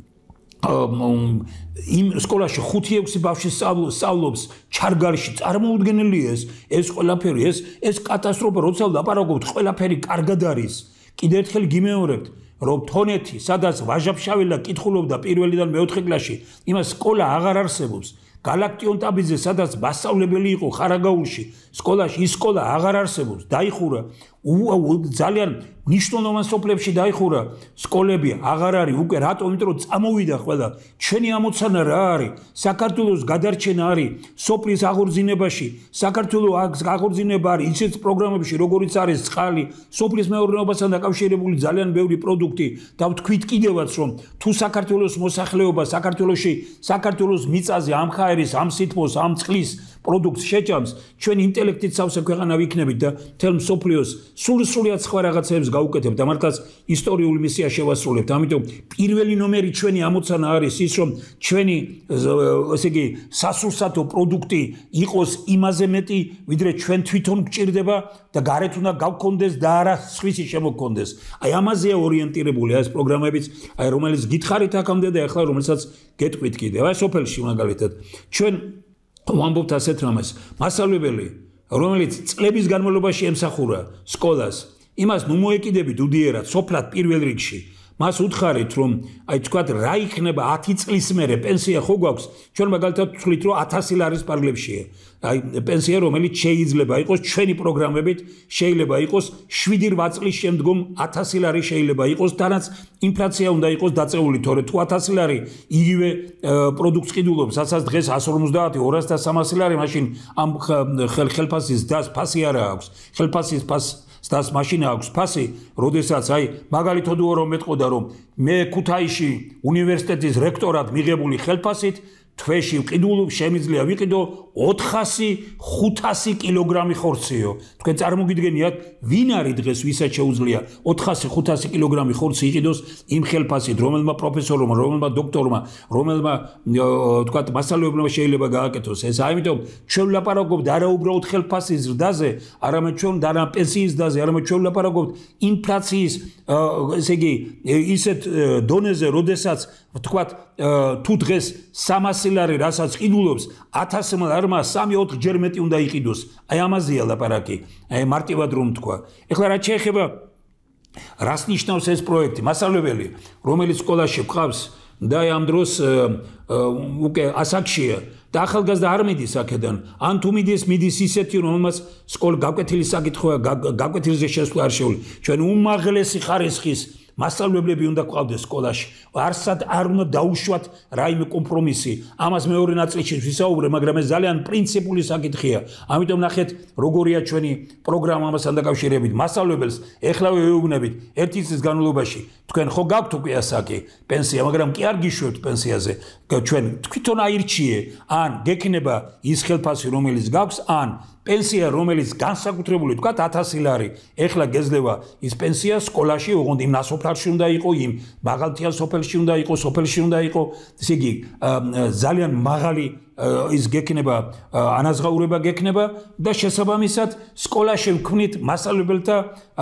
იმ სკოლაში ხუთი ექვსი ბავშვი სწავლობს ჩარგალში წარმოუდგენელია ეს ეს ყველაფერი ეს ეს კატასტროფა როცა ლაპარაკობთ ყველაფერი კარგად არის კიდევ ერთხელ გიმეორებთ რომ თონეთი სადაც ვაჟაფშაველა კითხულობდა პირველიდან მეოთხე კლასში იმას სკოლა აღარ არსებობს გალაქტიონტაბიძე სადაც მასწავლებელი იყო ხარაგაულში სკოლაში ის სკოლა აღარ არსებობს დაიხურა ძალიან მნიშვნელოვან სოფლებში დაიხურა სკოლები აღარ არის უკვე რატომ იმიტომ რომ წამოვიდა ყველა ჩვენი ამოცანა რა არის საქართველოს გადარჩენა არის სოფლის აღორძინებაში საქართველოს აღორძინება არის ისეთ პროგრამებში როგორიც არის წყალი სოფლის მეურნეობასთან დაკავშირებული ძალიან ბევრი პროდუქტი და ვთქვით კიდევაც რომ თუ საქართველოს მოსახლეობა საქართველოში საქართველოს მიწაზე ამ ხაერის ამ სითბოს ამ წყლის პროდუქტს შეჭამს ჩვენ ინტელექტით სავსე ქვეყანა ვიქნებით და თელ მსოფლიოს სულ-სულიად სხვა რაღაცებს გავუკეთებთ და მართლაც ისტორიული მისია შევასრულებთ ამიტომ პირველი ნომერი ჩვენი ამოცანა არის ის რომ ჩვენი ესე იგი სასურსათო პროდუქტი იყოს იმაზე მეტი ვიდრე ჩვენ თვითონ გვჭირდება და გარეთ უნდა გავქონდეს და არა სხვისი შემოგქონდეს აი ამაზეა ორიენტირებული ეს პროგრამებიც აი რომელიც გითხარით აქამდე და ახლა რომელსაც გეტყვით კიდევ აი სოფელში მაგალითად ჩვენ ვამბობთ ასეთ რამეს მასწავლებელი რომელიც წლების განმავლობაში ემსახურა სკოლას იმას ნუ მოეკიდებით უდიერად სოფლად პირველ რიგში მას უთხარით რომ აი თქვათ რა იქნება ათი წლის მერე პენსია ხო გვაქვს ჩვენ მაგალითად ვთვლით რომ ათასი ლარის პარგლებშია აი პენსია რომელიც შეიძლება იყოს ჩვენი პროგრამებით შეიძლება იყოს შვიდი რვა წლის შემდგომ ათასი ლარი შეიძლება იყოს თანაც ინფლაცია უნდა იყოს დაწეული თორე თუ ათასი ლარი იგივე პროდუქტს ყიდულობს რასაც დღეს εκατს ორმოცდაათი ორასი და სამასი ლარი მაშინ ამ ხელფასის დას ფასი არა აქვს ხელფასის ფასი სტას მაშინა აქვს ფასი, როდესაც აი მაგალითად რომ მეტყოდა რომ მე ქუთაისში უნივერსიტეტის რექტორად მიღებული ხელფასით თვეში ვყიდულ შემიძლია ვიყიდო ოთხასი ხუთასი კილოგრამი ხორციო. თქვენ წარმოგიდგენიათ, ვინ არის დღეს ვისაც შეუძლია ოთხასი ხუთასი კილოგრამი ხორცი იყიდოს იმ ხელფასით, რომელმა პროფესორმა, რომელმა დოქტორმა, რომელმა თქვათ მასწავლებელმა შეიძლება გააკეთოს ეს. ამიტომ ჩვენ ვლაპარაკობთ არა უბრალოდ ხელფასის ზრდაზე, არამედ ჩვენ და არა პენსიის ზრდაზე, არამედ ჩვენ ვლაპარაკობთ ინფლაციის ესე იგი ისეთ დონეზე, როდესაც თქვათ თუ დღეს სამასი ლარი რასაც ყიდულობს ათასი ლარმა სამი ოთხ ჯერ მეტი უნდა იყიდოს. აი ამაზეა ლაპარაკი. აი მარტივად რომ თქვა. ეხლა რაც შეეხება რას ნიშნავს ეს პროექტი? მასწავლებელი, რომელიც სკოლაში გვყავს და ამ დროს უკვე ასაკშია და ახალგაზრდა არ მიდის აქედან. ან თუ მიდის, მიდის ისეთი, რომელმაც სკოლა გაკვეთილი საკითხია, გაკვეთილზე შესვლა არ შეუძლია. ჩვენ უმაღლესი ხარისხის მასწავლებლები უნდა გვყავდეს სკოლაში. არსად არ უნდა დაუშვათ რაიმე კომპრომისი. ამას მეორე ნაწილში ვისაუბრე, მაგრამ ეს ძალიან პრინციპული საკითხია. ამიტომ ნახეთ, როგორია ჩვენი პროგრამა ამასთან დაკავშირებით. მასწავლებელს ეხლავე ვეუბნებით, ერთი წლის განმავლობაში თქვენ ხო გაქვთ უკვე ასაკი პენსია, მაგრამ კი არ გიშვებთ პენსიაზე. ჩვენ თვითონ აირჩიე, ან გექნება ის ხელფასი, რომელიც გაქვს, ან პენსია, რომელიც განსაკუთრებული თქვათ ათასი ლარი, ეხლა გეძლევა ის პენსია სკოლაში, ოღონდ იმ ნასოფლარში უნდა იყოს, იმ მაღალმთიან სოფელში უნდა იყოს, სოფელში უნდა იყოს, ესე იგი ძალიან მაღალი ის გექნება ანაზღაურება გექნება და შესაბამისად სკოლაში ვქმნით მასწავლებელთა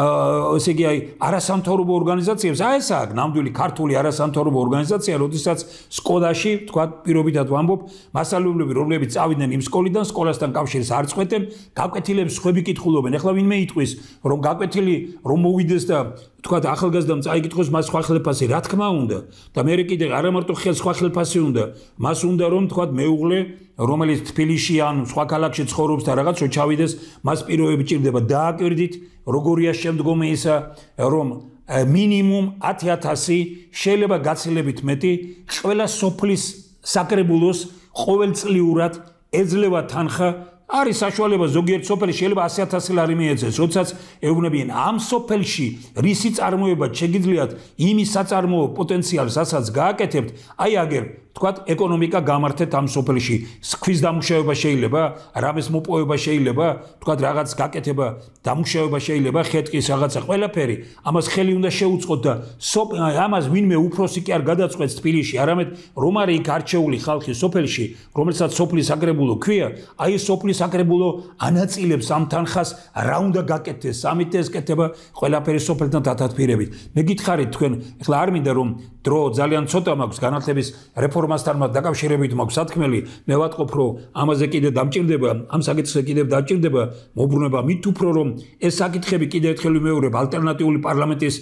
ესე იგი აი არასამთავრობო ორგანიზაციებს. აი ეს აქ ნამდვილი ქართული არასამთავრობო ორგანიზაცია, როდესაც სკოლაში თქვათ პირობითად ვამბობ, მასწავლებლები, რომლებიც წავიდნენ იმ სკოლიდან, სკოლასთან კავშირს არ წყვეტენ, გაკვეთილებს ხვები კითხულობენ. ეხლა ვინმე იტყვის, რომ გაკვეთილი რომ მოვიდეს და თქვათ ახალგაზრდამ წაიკითხოს მას სხვა ხელფასი, რა თქმა უნდა. და მე კიდე არა მარტო ხელ სხვა ხელფასი უნდა, მას უნდა რომ თქვათ მეუღლე რომელიც თბილისში ან სხვა ქალაქში ცხოვრობს და რაღაც ჩავიდეს, მას პირობები ჭირდება. დააკვირდით, როგორია შემდგომი ისა, რომ მინიმუმ ათი ათასი, შეიძლება გაცილებით მეტი, ყველა სოფლის საკრებულოს ყოველწლიურად ეძლევა თანხა. არის საშუალება ზოგიერთ სოფელში შეიძლება ასი ათასი ლარი მიეცეს, როდესაც ეუბნებიან ამ სოფელში რისი წარმოება შეგიძლიათ იმის საწარმოო პოტენციალს, რასაც გააკეთებთ, აი აგერ თქვათ ეკონომიკა გამართეთ ამ სოფელში. ქვის დამუშავება შეიძლება, რამეს მოპოვება შეიძლება, თქვათ რაღაც გაკეთება, დამუშავება შეიძლება, ხეთკის რაღაცა ყველაფერი. ამას ხელი უნდა შეუწყოთ და ამას ვინმე უფროსი კი არ გადაწყვეტს თბილისში, არამედ რომ არის იქ არჩეული ხალხი სოფელში, რომელსაც სოფლის საკრებულო ქვია, აი სოფლის საკრებულო ანაწილებს ამ თანხას, რა უნდა გაკეთდეს, ამით ეს კეთება ყველაფერი სოფელთან დათათბირებით. მე გითხარით თქვენ, ეხლა არ მინდა რომ დრო ძალიან ცოტა მაქვს განათლების რეფორმასთან დაკავშირებით მაქვს სათქმელი, მე ვატყობ რომ ამაზე კიდე დამჭირდება, ამ საკითხზე კიდევ დაჭირდება მოbrunება მით უფრო რომ ეს საკითხები კიდე ერთხელ ვიმეორებ ალტერნატიული პარლამენტის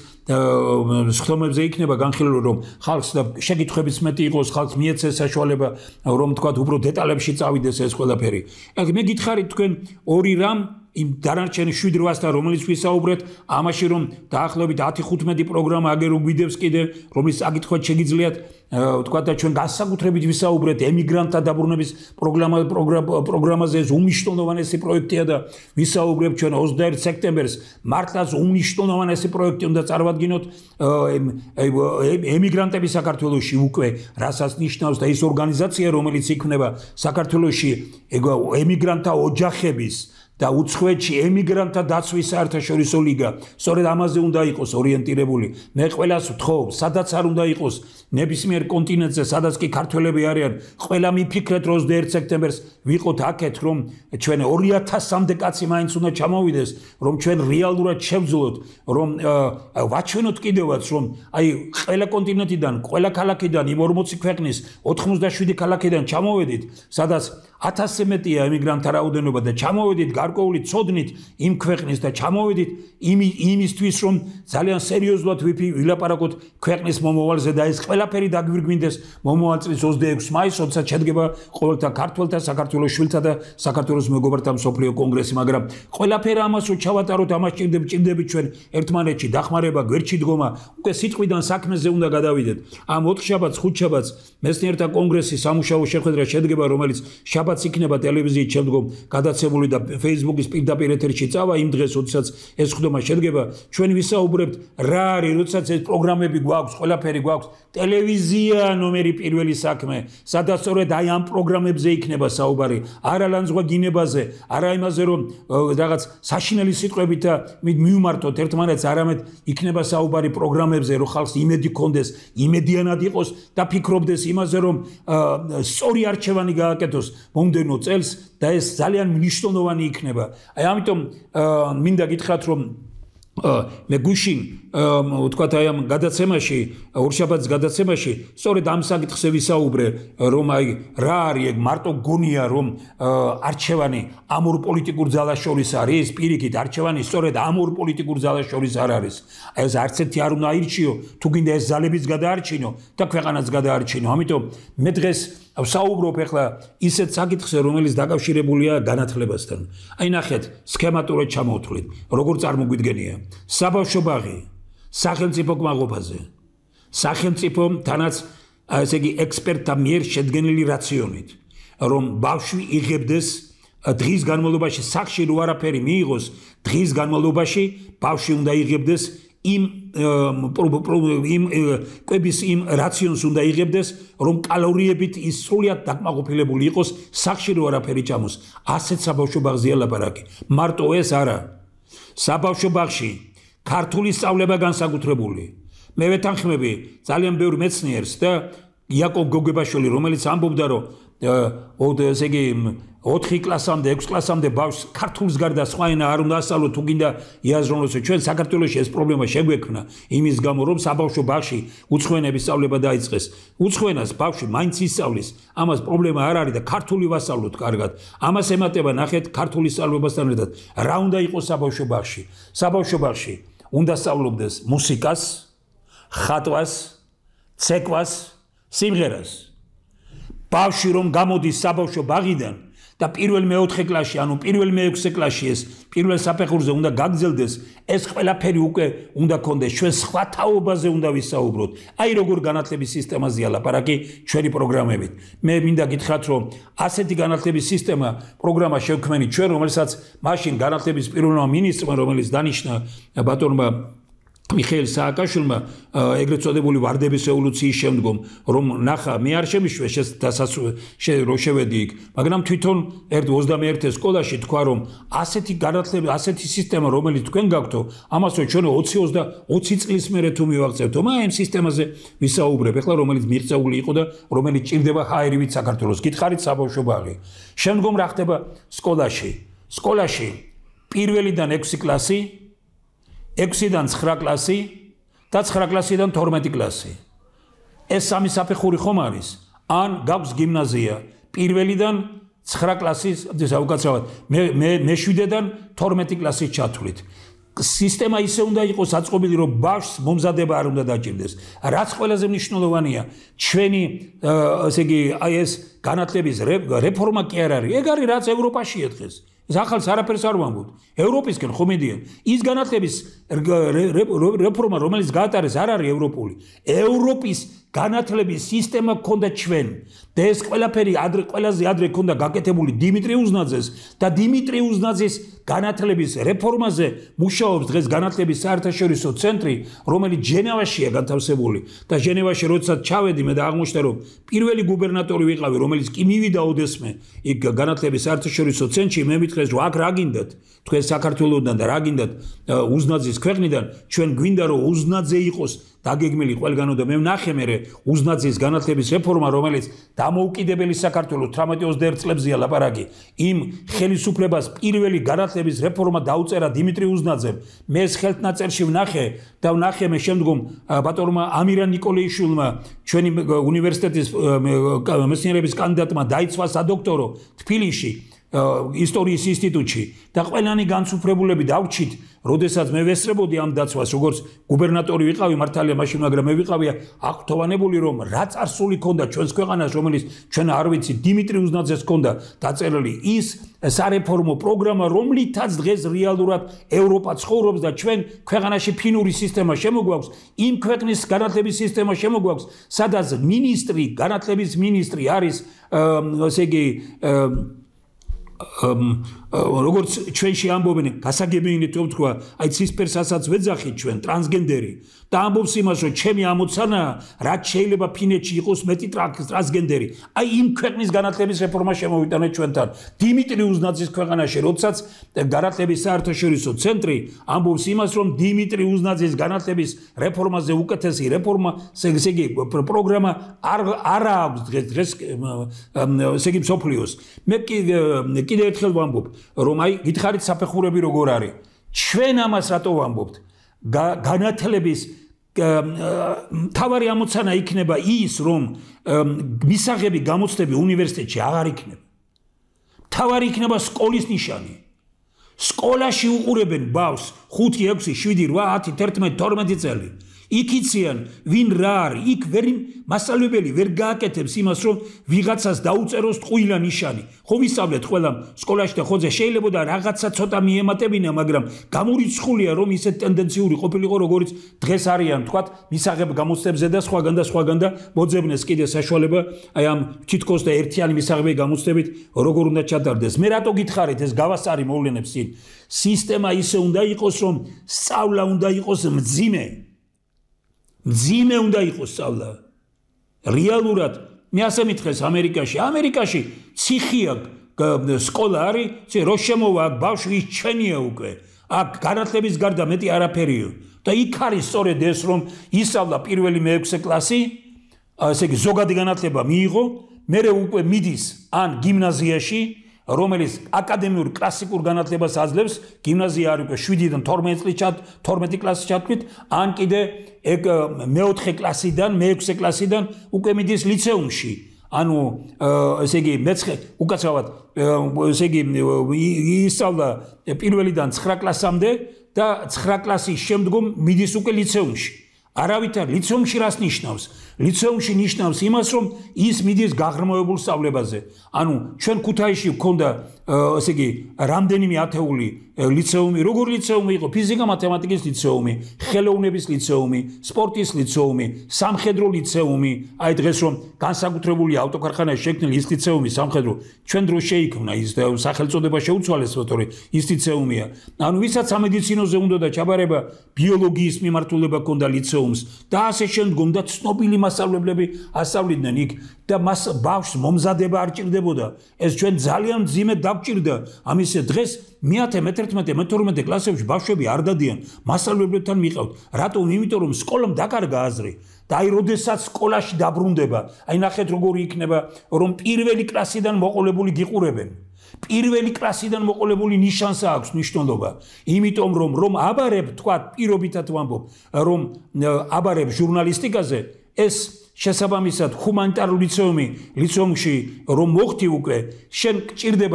სხდომებზე იქნება განხილული რომ ხალხს და შეკითხვების მეტი იყოს, ხალხს მიეცეს საშუალება რომ თქვა უფრო დეტალებში წავიდეს ეს ყველაფერი. აი მე გითხარით თქვენ ორი რამ იმ დანარჩენი შვიდ რვასთან რომელიც ვისაუბრეთ, ამაში რომ დაახლოებით ათი ხუთმეტი პროგრამა აგერ უგვიდებს კიდე, რომლის საკითხად შეგიძლიათ თქვა და ჩვენ განსაკუთრებით ვისაუბრეთ ემიგრანტთა დაბრუნების პროგრამა პროგრამაზე, ეს უმნიშვნელოვანესი პროექტია და ვისაუბრებ ჩვენ ოცდაერთ სექტემბერს მართლაც უმნიშვნელოვანესი პროექტი უნდა წარმოვადგინოთ ემიგრანტები საქართველოში უკვე, რასაც ნიშნავს და ის ორგანიზაცია რომელიც იქმნება საქართველოში ემიგრანტთა ოჯახების და უცხოეთში ემიგრანტთა დაცვის საერთაშორისო ლიგა, სწორედ ამაზე უნდა იყოს ორიენტირებული. მე ყველას ვთხოვ, სადაც არ უნდა იყოს ნებისმიერ კონტინენტზე, სადაც კი ქართველები არიან, ყველა მიფიქრეთ რომ ოცდაერთ სექტემბერს ვიყოთ აქეთ, რომ ჩვენ ორი ათასამდე კაცი მაინც უნდა ჩამოვიდეს, რომ ჩვენ რეალურად შევძლოთ, რომ ვაჩვენოთ კიდევაც, რომ აი ყველა კონტინენტიდან, ყველა ქალაქიდან, იმ ორმოცი ქვეყნის ოთხმოცდაშვიდი ქალაქიდან ჩამოვედით, sadაც ათასზე მეტია ემიგრანტთა რაოდენობა და ჩამოვედით გარკვეული ცოდნით იმ ქვეყნის და ჩამოვედით იმისთვის, რომ ძალიან სერიოზულად ვილაპარაკოთ ქვეყნის მომავალზე და ეს ყველაფერი დაგვირგვინდეს მომავალ წლის ოცდაექვსი მაისს, როდესაც შედგება ყოველთა ქართველთა, საქართველოს შვილთა და საქართველოს მეგობართა მსოფლიო კონგრესი, მაგრამ ყველაფერი ამას რო ჩავატაროთ, ამას ჭირდებით ჩვენ ერთმანეთში დახმარება, გვერდში დგომა, უკვე სიტყვიდან საქმეზე უნდა გადავიდეთ. ამ ოთხშაბათს, ხუთშაბათს მეცნიერთა კონგრესის სამუშაო შეხვედრა შედგება, რომელიც შაბათს იქნება ტელევიზიით შემდგომ გადაცემული და Facebook-ის პირდაპირ ეთერში წავა იმ დღეს, როდესაც ეს ხდომა შედგება, ჩვენ ვისაუბრებთ რა არის, როდესაც ეს პროგრამები გვაქვს, ყველაფერი გვაქვს, ტელევიზია ნომერი პირველი საქმე, სადაც სწორედ აი ამ პროგრამებზე იქნება საუბარი, არა ლანძღვა გინებაზე, არა იმაზე, რომ რაღაც საშინელი სიტყვებით მივმართოთ ერთმანეთს, არამედ იქნება საუბარი პროგრამებზე, რომ ხალხს იმედი კონდეს, იმედიანად იყოს და ფიქრობდეს იმაზე, რომ სწორი არჩევანი გააკეთოს მომდევნო წელს და ეს ძალიან მნიშვნელოვანი იქნება. აი ამიტომ მინდა გითხრათ, რომ მე გუშინ ვთქვათ აი ამ გადაცემაში, ორშაბათს გადაცემაში, სწორედ ამ საკითხზე ვისაუბრე, რომ აი რა არის ეგ მარტო გონია, რომ არჩევანი ამ ორ პოლიტიკურ ძალას შორის არის, პირიქით არჩევანი სწორედ ამ ორ პოლიტიკურ ძალას შორის არ არის. აი ეს არც ერთი არ უნდა აირჩიო, თუ გინდა ეს ძალებიც გადაარჩინო და ქვეყანაც გადაარჩინო. ამიტომ მე დღეს ვსაუბრობ ახლა ისეთ საკითხზე, რომელიც დაკავშირებულია განათლებასთან. აი ნახეთ, სქემატურად ჩამოვთვლით, როგორ წარმოგვიდგენია საბავშვო ბაღი სახელმწიფო კმაყოფაზე, სახელმწიფო თანაც ესე იგი ექსპერტთა მიერ შედგენილი რაციონით, რომ ბავშვი იღებდეს დღის განმავლობაში სახლში რო არაფერი მიიღოს, დღის განმავლობაში ბავშვი უნდა იღებდეს იმ იმ კვების იმ რაციონს უნდა იღებდეს, რომ კალორიებით ის სრულად დაკმაყოფილებული იყოს, სახლში რო არაფერი ჩამოს. ასეთ საბავშვო ბაღზეა ლაპარაკი. მარტო ეს არა. საბავშვო ბაღში ქართული სწავლება განსაკუთრებული. მე ვეთანხმები ძალიან ბევრ მეცნიერს და იაკობ გოგებაშვილი, რომელიც ამბობდა, რომ ესე იგი ოთხი კლასამდე, ექვსი კლასამდე ბავშვს ქართულს გარდა სხვა ენა არ უნდა ასწავლოს, თუ გინდა იაზრონოს, რომ ჩვენ საქართველოში ეს პრობლემა შეგვექმნა იმის გამო, რომ საბავშვო ბაღში უცხოენების სწავლება დაიწყეს. უცხოენას ბავშვი მაინც ისწავლის, ამას პრობლემა არ არის და ქართული ვასწავლოთ კარგად. ამას ემატება ნახეთ ქართული სწავლებასთან ერთად. რა უნდა იყოს საბავშვო ბაღში? საბავშვო ბაღში უნდა სწავლობდეს მუსიკას, ხატვას, ცეკვას, სიმღერას. ბავშვი რომ გამოდის საბავშვო ბაღიდან და პირველ მეოთხე კლასში, ანუ პირველ მეექვსე კლასში ეს პირველ საფეხურზე უნდა გაგრძელდეს, ეს ყველაფერი უკვე უნდა კონდეს, ჩვენ სხვა თაობაზე უნდა ვისაუბროთ. აი როგორ განათლების სისტემაზეა ლაპარაკი ჩვენი პროგრამებით. მე მინდა გითხრათ, რომ ასეთი განათლების სისტემა, პროგრამა შევქმნით ჩვენ, რომელსაც მაშინ განათლების პირველმა მინისტრმა, რომელიც დანიშნა ბატონმა მიხეილ სააკაშვილმა ეგრეთ წოდებული ვარდების რევოლუციის შემდგომ, რომ ნახა მე არ შემიშვე რომ შევედი იქ, მაგრამ თვითონ ერთ ოცდამეერთე სკოლაში თქვა, რომ ასეთი განათლება, ასეთი სისტემა, რომელიც თქვენ გაქვთო, ამას რო ჩვენ ოცი წლის მერე თუ მივაღწევთო, მე ამ სისტემაზე ვისაუბრებ, ახლა რომელიც მიღწეული იყო და რომელიც ჭირდება ჰაერივით საქართველოს. გითხარით საბავშვო ბაღი. შემდგომ რა ხდება სკოლაში? სკოლაში პირველიდან ექვსი კლასი, ექვსიდან ცხრა კლასი და ცხრა კლასიდან თორმეტი კლასი. ეს სამი საფეხური ხომ არის? ან გაქვს გიმნაზია პირველიდან ცხრა კლასის, უკაცრავად, მე მეშვიდედან თორმეტი კლასის ჩათვლით. სისტემა ისე უნდა იყოს აწყობილი, რომ ბავშვს მომზადება არ უნდა დაჭირდეს. რაც ყველაზე მნიშვნელოვანია, ჩვენი ესე იგი აი ეს განათლების რეფორმა კი არ არის. ეგ არის რაც ევროპაშია დღეს. ახალს არაფერს არ ვამბობთ. ევროპისკენ ხომ მედიან. ის განათლების რეფორმა, რომელიც გაატარეს, არ არის ევროპული. ევროპის განათლების სისტემა გქონდა ჩვენ. და ეს ყველაფერი ადრე ყველაზე ადრე გქონდა გაკეთებული დიმიტრი უზნაძეს და დიმიტრი უზნაძის განათლების რეფორმაზე მუშაობს დღეს განათლების საერთაშორისო ცენტრი, რომელიც ჟენევაშია განთავსებული. და ჟენევაში როდესაც ჩავედი მე და აღმოჩნდა რომ პირველი გუბერნატორი ვიყავი, რომელიც კი მივიდა ოდესმე იქ განათლების საერთაშორისო ცენტრში, მე მითხრეს რომ აქ რა გინდათ? თქვენ საქართველოსდან და რა გინდათ უზნაძის ქვეყნიდან, ჩვენ გვინდა რომ უზნაძე იყოს დაგეგმილი ყველგანო და მე ვნახე მე უზნაძის განათლების რეფორმა, რომელიც დამოუკიდებელი საქართველოს თერთმეტ ოცდაერთ წლებზეა ლაპარაკი. იმ ხელისუფლებას პირველი განათლების რეფორმა დაუწერა დიმიტრი უზნაძემ. მე ეს ხელთნაწერში ვნახე და ვნახე მე შემდგომ ბატონმა ამირან ნიკოლეიშვილმა, ჩვენი უნივერსიტეტის მეცნიერების კანდიდატმა დაიცვა სადოქტორო თბილისში ისტორიის ინსტიტუტში და ყველანი განსუფრებულები დავრჩით, როდესაც მე ვესწრებოდი ამ დაცვას, როგორც გუბერნატორი ვიყავი მართალია მაშინ, მაგრამ მე ვიყავი აღთოვანებული, რომ რა წარსული ქონდა ჩვენს ქვეყანას, რომელიც ჩვენ არ ვიცით, დიმიტრი უზნაძეს ქონდა დაწერილი ის სარეფორმო პროგრამა, რომლითაც დღეს რეალურად ევროპა ცხოვრობს და ჩვენ ქვეყანაში ფინური სისტემა შემოგვაქვს, იმ ქვეყნის განათლების სისტემა შემოგვაქვს, სადაც მინისტრი, განათლების მინისტრი არის, ესე იგი როგორც ჩვენში ამბობენ, გასაგებიანი თუ თქვა, აი ცისფერსასაც ვეძახით ჩვენ ტრანსგენდერი და ამბობს იმას, რომ ჩემი ამოცანა, რაც შეიძლება ფინეთში იყოს მეტი ტრანსგენდერი. აი იმ ქვეყნის განათლების რეფორმა შემოვიტანეთ ჩვენთან. დიმიტრი უზნაძის ქვეყანაში, როდესაც განათლების საერთაშორისო ცენტრი ამბობს იმას, რომ დიმიტრი უზნაძის განათლების რეფორმაზე უკეთესი რეფორმა, ესე იგი პროგრამა არ არ აქვს დღეს დღეს ესე იგი მსოფლიოს. მე კიდევ ერთხელ ვამბობ, რომ აი გითხარით საფეხურები როგორ არის. ჩვენ ამას რატო ვამბობთ? განათლების თავარი ამოცანა იქნება ის, რომ მისაღები გამოცდები უნივერსიტეტში აღარ იქნება. თავარი იქნება სკოლის ნიშანი. სკოლაში უყურებენ ბავშვს ხუთი, ექვსი, შვიდი, რვა, ათი, თერთმეტი, თორმეტი წელი. იქ იციან ვინ რა არის, იქ ვერ მასწავლებელი ვერ გააკეთებს იმას, რომ ვიღაცას დაუწეროს ტყუილა ნიშანი. ხო ვისწავლეთ ყველამ სკოლაში და ხოძე შეიძლება და რაღაცა ცოტა მიემატებინა, მაგრამ გამორიცხულია, რომ ისეთ ტენდენციური ყოფილიყო, როგორც დღეს არიან, თქვათ, მისაღებ გამოცდებზე და სხვაგან და სხვაგან და მოძებნეს კიდე საშუალება, აი ამ თითქოს და ერთიანი მისაღები გამოცდებით როგორ უნდა ჩატარდეს. მე რატო გითხარით ეს გავასწარი მოვლენებს წინ? სისტემა ისე უნდა იყოს, რომ სწავლა უნდა იყოს მძიმე. მძიმე უნდა იყოს სწავლა. რეალურად მე ასე მითხრეს ამერიკაში, ამერიკაში ციხია სკოლა არის, რო შემოვა აქ ბავშვი ის ჩვენია უკვე. აქ განათლების გარდა მეტი არაფერია. და იქ არის სწორედ ეს, რომ ისწავლა პირველი მეექვსე კლასი, ესე იგი ზოგადი განათლება მიიღო, მერე უკვე მიდის ან გიმნაზიაში, რომელიც აკადემიურ კლასიკურ განათლებას აძლევს, გიმნაზია არის უკვე შვიდიდან თორმეტი წლით, თორმეტი კლასის ჩათვლით, ან კიდე მეოთხე კლასიდან, მეექვსე კლასიდან უკვე მიდის ლიცეუმში. ანუ ესე იგი მეცხრე უკაცრავად ესე იგი ისწავლა პირველიდან ცხრა კლასამდე და ცხრა კლასის შემდგომ მიდის უკვე ლიცეუმში. არავითარ ლიცეუმში რას ნიშნავს? ლიცეუმში ნიშნავს იმას, რომ ის მიდის გაღრმავებულ სწავლებაზე. ანუ ჩვენ ქუთაისში გქონდა ესე იგი რამდენიმე ათეული ლიცეუმი, როგორ ლიცეუმი იყო? ფიზიკა მათემატიკის ლიცეუმი, ხელოვნების ლიცეუმი, სპორტის ლიცეუმი, სამხედრო ლიცეუმი. აი დღეს რომ განსაკუთრებული ავტოკარხანაში შექმნილი ის ლიცეუმი სამხედრო ჩვენ დროს შეიქმნა, ის სახელწოდება შეუცვალეს, თორე ის ლიცეუმია. ანუ ვისაც სამედიცინოზე უნდა და ჩაბარება ბიოლოგიის მიმართულება ჰქონდა ლიცეუმს და ასე შემდგომ და ცნობილი მასწავლებლები ასწავლიდნენ იქ და მას ბავშვს მომზადება არ ჭირდებოდა. ეს ჩვენ ძალიან მძიმე დავჭირდა. ამისე დღეს მეათე, მეთერთმეტე, მეთორმეტე კლასებში ბავშვები არ დადიან, მასწავლებლებთან მიყავთ. რატომ? იმიტომ რომ სკოლამ დაკარგა აზრი. და აი როდესაც სკოლაში დაბრუნდება, აი ნახეთ როგორი იქნება, რომ პირველი კლასიდან მოყოლებული გიყურებენ. პირველი კლასიდან მოყოლებული ნიშანს აქვს მნიშვნელობა. იმიტომ რომ რომ აბარებ, თქვა პირობითად ვამბობ, რომ აბარებ ჟურნალისტიკაზე, ეს შესაბამისად ჰუმანიტარული ლიცეუმი, ლიცეუმში რომ მოხდი უკვე, შენ გჭირდება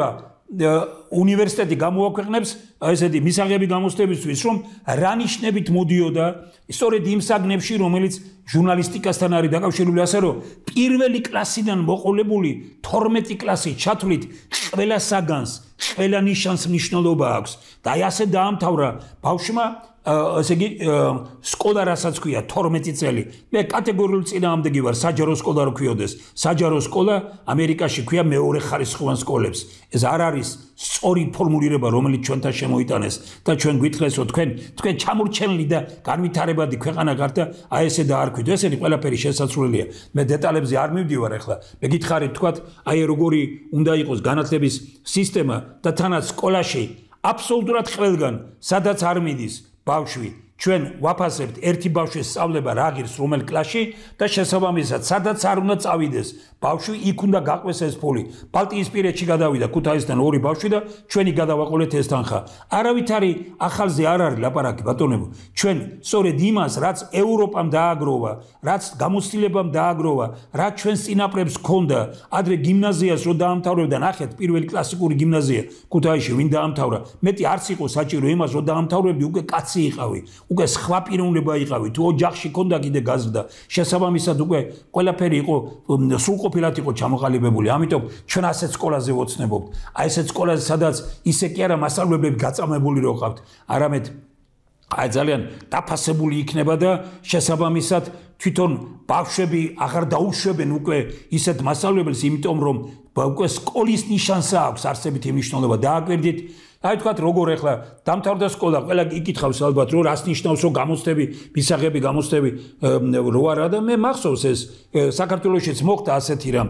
უნივერსიტეტი გამოაქვეყნებს ესეთი მისაღები გამოცდებისთვის, რომ რა ნიშნებით მოდიოდა სწორედ იმ საგნებში, რომელიც ჟურნალისტიკასთან არის დაკავშირებული, ასე რომ პირველი კლასიდან მოყოლებული თორმეტი კლასის ჩათვლით ყველა საგანს, ყველა ნიშანს მნიშვნელობა აქვს და აი ასე დაამთავრა ბავშვმა ესე იგი სკოლა რასაც ქვია თორმეტი წელი. მე კატეგორიულ წინააღმდეგი ვარ საჯარო სკოლა რო ქვიოდეს. საჯარო სკოლა ამერიკაში ქვია მეორე ხარისხოვან სკოლებს. ეს არ არის სწორი ფორმულირება, რომელიც ჩვენთან შემოიტანეს და ჩვენ გვითხრესო თქვენ თქვენ ჩამორჩენილი და განვითარებადი ქვეყანა ხართ და აი ესე დაარქვით. ესენი ყველაფერი შესაძლებელია. მე დეტალებზე არ მივდივარ ახლა. მე გითხარით თქვათ აი როგორი უნდა იყოს განათლების სისტემა და თანაც სკოლაში აბსოლუტურად ყველგან სადაც არ მიდის ბავშვი ჩვენ ვაფასებთ ერთი ბავშვის სწავლება რა ღირს რომელ კლასში და შესაბამისად სადაც არ უნდა წავიდეს ბავშვი იქ უნდა გაყვეს ეს ფული ბალტიისპირეთში გადავიდა ქუთაისიდან ორი ბავშვი და ჩვენი გადავაყოლეთ ეს თანხა არავითარი ახალზე არ არის ლაპარაკი ბატონებო ჩვენ სწორედ იმას რაც ევროპამ დააგროვა რაც გამოცდილებამ დააგროვა რაც ჩვენს წინაპრებს ჰქონდა ადრე გიმნაზიას რო დაამთავრებდა ნახეთ პირველი კლასიკური გიმნაზია ქუთაისში ვინ დაამთავრა მეტი არც იყო საჭირო იმას რო დაამთავრებდი უკვე კაცი იყავი უკვე სხვა პიროვნება იყავი თუ ოჯახში ქონდა კიდე გაზრდა შესაბამისად უკვე ყველაფერი იყო სრულყოფილად იყო ჩამოყალიბებული ამიტომ ჩვენ ასეთ სკოლაზე ვოცნებობთ აი ესეთ სკოლაზე სადაც ისე კი არა მასწავლებლები გაწამებული რო ყავთ არამედ აი ძალიან დაფასებული იქნება და შესაბამისად თვითონ ბავშვები აღარ დაუშვებენ უკვე ისეთ მასწავლებელს იმიტომ რომ უკვე სკოლის ნიშანს აქვს არსებითი მნიშვნელობა დააკვირდით აი თქვათ როგორ ახლა დამთავრდა სკოლა ყველა იკითხავს ალბათ რომ რას ნიშნავს რომ გამოცდები მისაღები გამოცდები რო არა და მე მახსოვს ეს საქართველოშიც მოხდა ასეთი რამ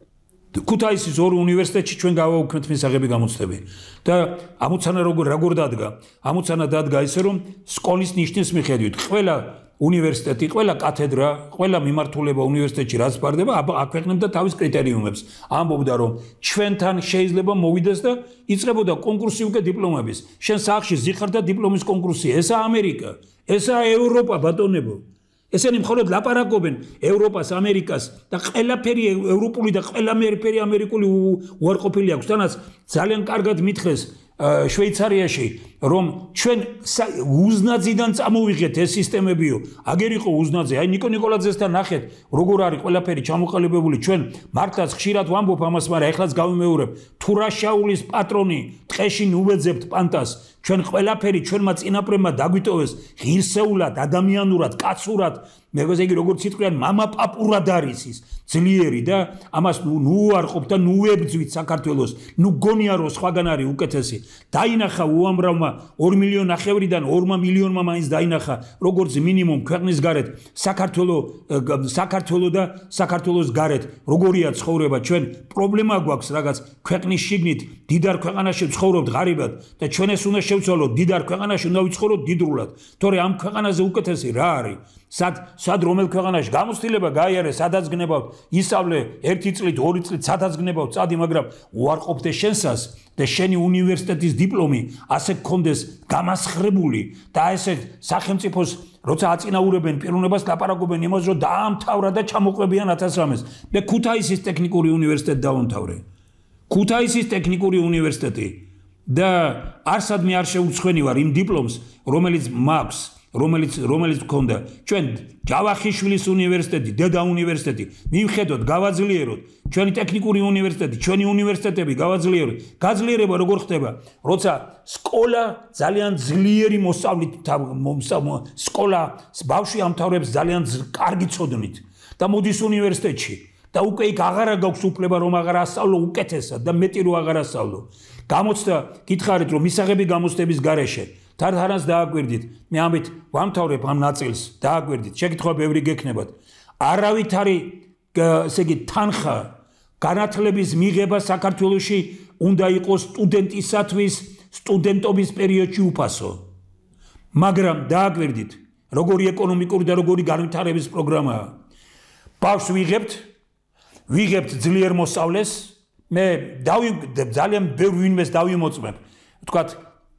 ქუთაისის ორ უნივერსიტეტში ჩვენ გავაუქმეთ მისაღები გამოცდები და ამოცანა როგორ როგორ დადგა ამოცანა დადგა ისე რომ სკოლის ნიშნის მიხედვით ყველა უნივერსიტეტი, ყველა კათედრა, ყველა მიმართულება უნივერსიტეტში რაც ბარდება, აქვეყნებდა თავის კრიტერიუმებს. ამბობდა რომ ჩვენთან შეიძლება მოვიდეს და იწყებოდა კონკურსი უკვე დიპლომების. შენ სახში ზიხარ და დიპლომის კონკურსი. ესაა ამერიკა, ესაა ევროპა ბატონებო. ესენი მხოლოდ ლაპარაკობენ ევროპას, ამერიკას და ყველაფერი ევროპული და ყველაფერი ამერიკული უარყოფილი აქვს. თანაც ძალიან კარგად მითხეს შვეიცარიაში რომ ჩვენ უზნაძიდან წამოვიღეთ ეს სისტემებიო აგერ იყო უზნაძე აი ნიკო ნიკოლაძესთან ნახეთ როგორ არის ყველაფერი ჩამოყალიბებული ჩვენ მართლაც ხშირად ვამბობ ამას მაგრამ ეხლაც გავიმეორებ თუ რა შაულის პატრონი ტყეში ნუვეძებთ პანტას ჩვენ ყველაფერი ჩვენმა წინაპრებმა დაგვიტოვეს ღირსეულად ადამიანურად კაცურად მეგოზე იგი როგორც სიტყვიან მამა პაპურად არის ის ძლიერი და ამას ნუ უარყოფ და ნუ ებძვით საქართველოს ნუ გონია რომ სხვაგან არის უკეთესი დაინახა უამრავმა ორ მილიონ ნახევრიდან ორ მილიონმა მაინც დაინახა როგორც მინიმუმ ქვეყნის გარეთ საქართველო საქართველო და საქართველოს გარეთ როგორია ცხოვრება ჩვენ პრობლემა გვაქვს რაღაც ქვეყნის შიგნით დიდარ ქვეყანაში ცხოვრობთ ღარიბად და ჩვენ ეს უნდა შევცვალოთ დიდარ ქვეყანაში უნდა ვიცხოვროთ დიდრულად თორე ამ ქვეყანაზე უკეთესი რა არის სად სად რომელ ქვეყანაში გამოცდილება გაიარე სადაც გნებავთ ისავლე ერთი წლით ორი წლით სადაც გნებავთ წადი მაგრამ უარყოფდე შენსას და შენი უნივერსიტეტის დიპლომი ასე გქონდეს გამასხრებული და ესე სახელმწიფოს როცა აწინაურებენ პიროვნებას ლაპარაკობენ იმას რომ დაამთავრა და ჩამოყვებიან ათას რამეს მე ქუთაისის ტექნიკური უნივერსიტეტი დავამთავრე ქუთაისის ტექნიკური უნივერსიტეტი და არსადმე არ შეუცხვენი ვარ იმ დიპლომს რომელიც მაქვს რომელიც რომელიც გქონდა ჩვენ ჯავახიშვილის უნივერსიტეტი დედა უნივერსიტეტი მივხედოთ გავაძლიეროთ ჩვენი ტექნიკური უნივერსიტეტი ჩვენი უნივერსიტეტები გავაძლიეროთ გაძლიერება როგორ ხდება როცა სკოლა ძალიან ძლიერი მოსწავლით სკოლა ბავშვი ამთავრებს ძალიან კარგი ცოდნით და მოდის უნივერსიტეტში და უკვე იქ აღარა გაქვს უფლება რომ აღარ ასწავლო უკეთესად და მეტი რომ აღარ ასწავლო გამოცდა გითხარით რომ მისაღები გამოცდების გარეშე თართარას დააკვირდით მე ამით ვამთავრებ ამ ნაწილს დააკვირდით შეკითხვა ბევრი გექნებათ არავითარი ესე იგი თანხა განათლების მიღება საქართველოში უნდა იყოს სტუდენტისათვის სტუდენტობის პერიოდში უფასო მაგრამ დააკვირდით როგორი ეკონომიკური და როგორი განვითარების პროგრამაა ბავშვს ვიღებთ ვიღებთ ძლიერ მოსწავლეს მე დავი ძალიან ბევრ ვინმეს დავიმოწმებ ვთქვათ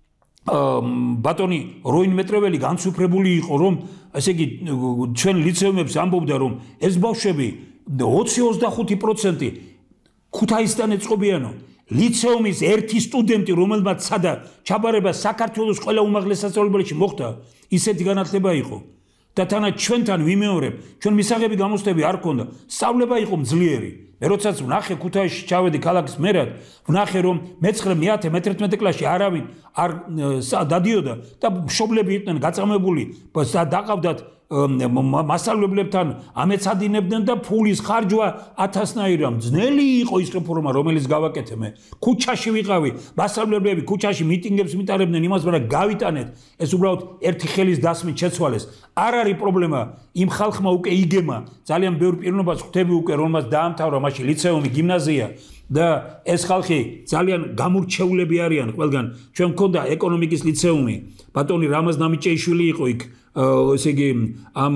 ბატონი როინ მეტრეველი განსუფრებული იყო რომ ესე იგი ჩვენ ლიცეუმებს ამბობდა რომ ეს ბავშვები ოცი ოცდახუთი პროცენტი ქუთაისიდან ეწყობიანო ლიცეუმის ერთი სტუდენტი, რომელმაც სადა ჩაბარება საქართველოს ყველა უმაღლეს სასწავლებელში მოხდა, ისეთი განათლება იყო. და თანაც ჩვენთან ვიმეორებ, ჩვენ მისაღები გამოცდები არ ქონდა, სწავლება იყო მძლიერი. მე როდესაც ვნახე ქუთაისში ჩავედი ქალაქის მერად, ვნახე რომ მეცხრე, მეათე, მეთერთმეტე კლასში არავინ არ დადიოდა და მშობლები იყვნენ გაწამებული და დაყავდათ მასწავლებლებთან ამეცადინებდნენ და ფულის ხარჯვა ათასნაირად ძნელი იყო ის რეფორმა, რომელიც გავაკეთე მე. ქუჩაში ვიყავი, მასწავლებლები ქუჩაში მიტინგებს მიტარებდნენ იმას, მაგრამ გავიტანეთ, ეს უბრალოდ ერთი ხელის დასმით შეცვალეს. არ არის პრობლემა, იმ ხალხმა უკვე იგემა, ძალიან ბევრ პიროვნებას ხვდები უკვე, რომელმაც დაამთავრა მაშინ ლიცეუმი, გიმნაზია და ეს ხალხი ძალიან გამურჩეულები არიან ყველგან. ჩვენ მქონდა ეკონომიკის ლიცეუმი, ბატონი რამაზ ნამიჭეიშვილი იყო იქ ესე იგი ამ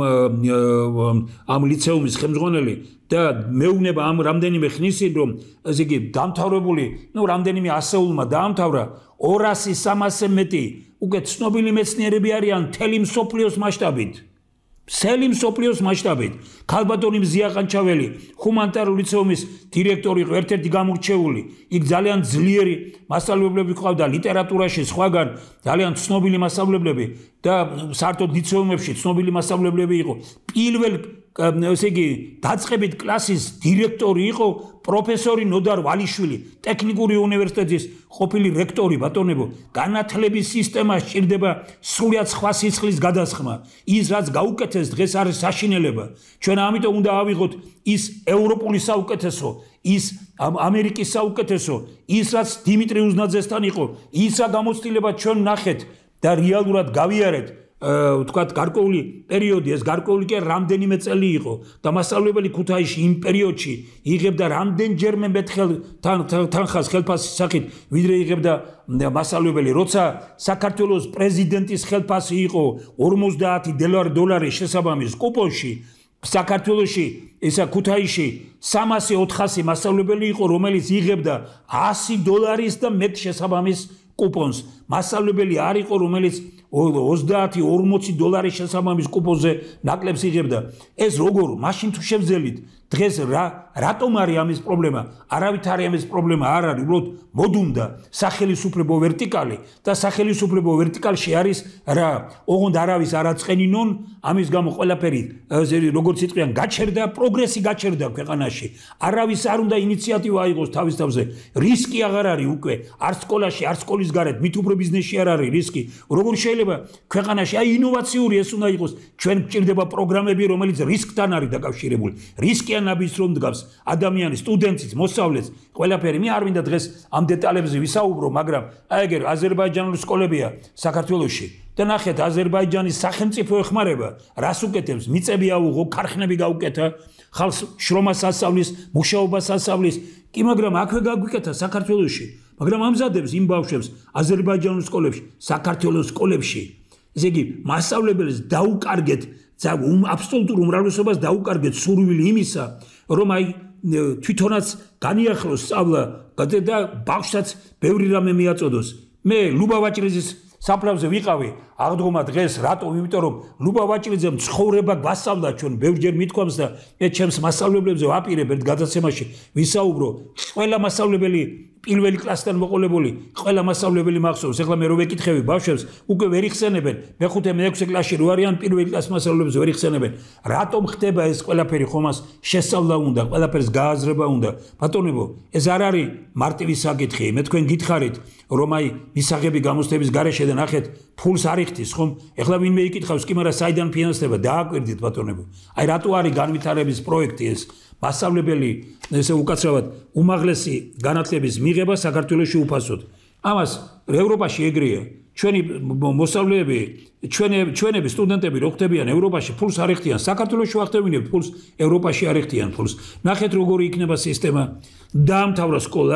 ამ ლიცეუმის ხელმძღვანელი და მეუბნება ამ რამდენიმე ხნისინ რომ ესე იგი დამთავრებული, ნუ რამდენიმე ასეულმა დაამთავრა ორასი სამასზე მეტი უკვე ცნობილი მეცნიერები არიან მთელი მსოფლიოს მასშტაბით. მთელი მსოფლიოს მასშტაბით. ქალბატონი მზია ყანჩაველი, ჰუმანიტარული ლიცეუმის დირექტორი იყო, ერთ-ერთი გამორჩეული. იქ ძალიან ძლიერი მასწავლებლები ყავდა ლიტერატურაში, სხვაგან ძალიან ცნობილი მასწავლებლები და საერთოდ ლიცეუმებში ცნობილი მასწავლებლები იყო. პირველ ესე იგი დაწყებით კლასის დირექტორი იყო პროფესორი ნოდარ ვალიშვილი, ტექნიკური უნივერსიტეტის ყოფილი რექტორი. ბატონებო, განათლების სისტემა სჭირდება სრულიად სხვა სიცხლის გადასხმა. ის რაც გაუკეთეს დღეს არის საშინელება. ჩვენ ამიტომ უნდა ავიღოთ ის ევროპული საუკეთესო, ის ამერიკის საუკეთესო, ის რაც დიმიტრი უზნაძესთან იყო, ისა გამოცდილება ჩვენ ნახეთ და რეალურად გავიარეთ. თქვათ გარკვეული პერიოდი, ეს გარკვეული კი რამდენიმე წელი იყო და მასწავლებელი ქუთაისში იმ პერიოდში იღებდა რამდენჯერმე მეტხელ თანხას ხელფასის სახით, ვიდრე იღებდა მასწავლებელი, როცა საქართველოს პრეზიდენტის ხელფასი იყო ორმოცდაათი დოლარი შესაბამის კუპონში, საქართველოში ესა ქუთაისში სამასი ოთხასი მასწავლებელი იყო, რომელიც იღებდა ასი დოლარის და მეტ შესაბამის კუპონს. მასწავლებელი არ იყო, რომელიც ოცდაათი ორმოცი დოლარის შესაბამის კუპონზე ნაკლებს იღებდა. ეს როგორ მაშინ თუ შევძელით დღეს რა რატომ არის ამის პრობლემა? არავით არის ამის პრობლემა, არ არის, უბრალოდ მოდუნდა სახელისუფლებო ვერტიკალი და სახელისუფლებო ვერტიკალში არის რა, ოღონდ არავის არ აწყენინონ, ამის გამო ყველაფერი როგორც იტყვიან გაჩერდა, პროგრესი გაჩერდა ქვეყანაში. არავის არ უნდა ინიციატივა აიღოს თავის თავზე. რისკი აღარ არის უკვე, არც სკოლაში, არც სკოლის გარეთ, მით უფრო ბიზნესში არ არის რისკი. როგორ შეიძლება ქვეყანაში აი ინოვაციური ეს უნდა იყოს, ჩვენ გჭირდება პროგრამები, რომელიც რისკთან არის დაკავშირებული. რისკი ნაბის რომ დგას ადამიანის, სტუდენტის, მოსწავლეს, ყველაფერი. მე არ მინდა დღეს ამ დეტალებზე ვისაუბრო, მაგრამ აი ეგერ აზერბაიჯანული სკოლებია საქართველოში და ნახეთ აზერბაიჯანის სახელმწიფო ეხმარება რას უკეთებს, მიწები აუღო, ქარხნები გაუკეთა, ხალხს შრომას ასწავლის, მუშაობას ასწავლის, კი მაგრამ აქვე გაგვიკეთა საქართველოში, მაგრამ ამზადებს იმ ბავშვებს აზერბაიჯანულ სკოლებში, საქართველოს სკოლებში. ესე იგი მასწავლებელს დაუკარგეთ აბსოლუტურ უმრავლესობას დაუკარგეთ სურვილი იმისა, რომ აი თვითონაც განიახლოს სწავლა და ბავშვსაც ბევრი რამე მიაწოდოს. მე ლუბა ვაჭრიძის საფლავზე ვიყავი აღდგომა დღეს, რატომ? იმიტომ რომ ლუბა ვაჭრიძემ ცხოვრება გვასწავლა, ჩვენ ბევრჯერ მithქვამს და მე ჩემს მასწავლებლებზე ვაპირებ ერთ გადაცემაში ვისაუბრო, ყველა მასწავლებელი პირველი კლასიდან მოყოლებული, ყველა მასწავლებელი მახსოვს, ეხლა მე რო ვეკითხები ბავშვებს, უკვე ვერ იხსენებენ, მეხუთე მეექვსე კლასში რო არიან პირველი კლასის მასწავლებლებს ვერ იხსენებენ. რატომ ხდება ეს ყველაფერი? ხომას შესწავლა უნდა, ყველაფერს გააზრება უნდა. ბატონებო, ეს არ არის მარტივი საკითხი. მე თქვენ გითხარით, რომ აი მისაღები გამოცდების გარეშე და ნახეთ, ფულს არ იხდის, ხომ? ეხლა ვინმე იკითხავს, კი მაგრამ საიდან ფინანსდება? დააკვირდით ბატონებო. აი რატო არის განვითარების პროექტი ეს? მასწავლებელი ესე უკაცრავად უმაღლესი განათლების მიღება საქართველოში უფასოდ. ამას ევროპაში ეგრეა. ჩვენი მოსწავლეები, ჩვენი ჩვენები სტუდენტები რო ხდებიან ევროპაში, ფულს არ იხდიან. საქართველოში ვახდებინებთ ფულს, ევროპაში არ იხდიან ფულს. ნახეთ როგორი იქნება სისტემა. დაამთავრა სკოლა,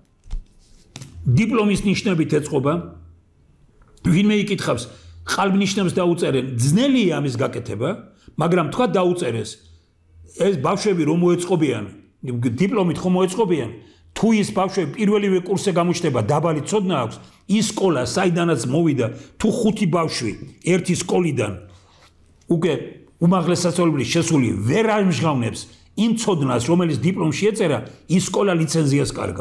დიპლომის ნიშნებით ეწყობა. ვინმე იკითხავს, ყალბნიშნებს დაუწერენ. ძნელია ამის გაკეთება, მაგრამ თქვა დაუწერეს. ეს ბავშვები რომ მოეწყობიან, დიპლომით ხომ მოეწყობიან, თუ ის ბავშვები პირველივე კურსზე გამოჩნდება, დაბალი ცოდნა აქვს, ის სკოლა, საიდანაც მოვიდა, თუ ხუთი ბავშვი ერთი სკოლიდან უკვე უმაღლეს სასწავლებლის შესული ვერ ამჟღავნებს იმ ცოდნას, რომელიც დიპლომში ეწერა, ის სკოლა ლიცენზიას კარგავს.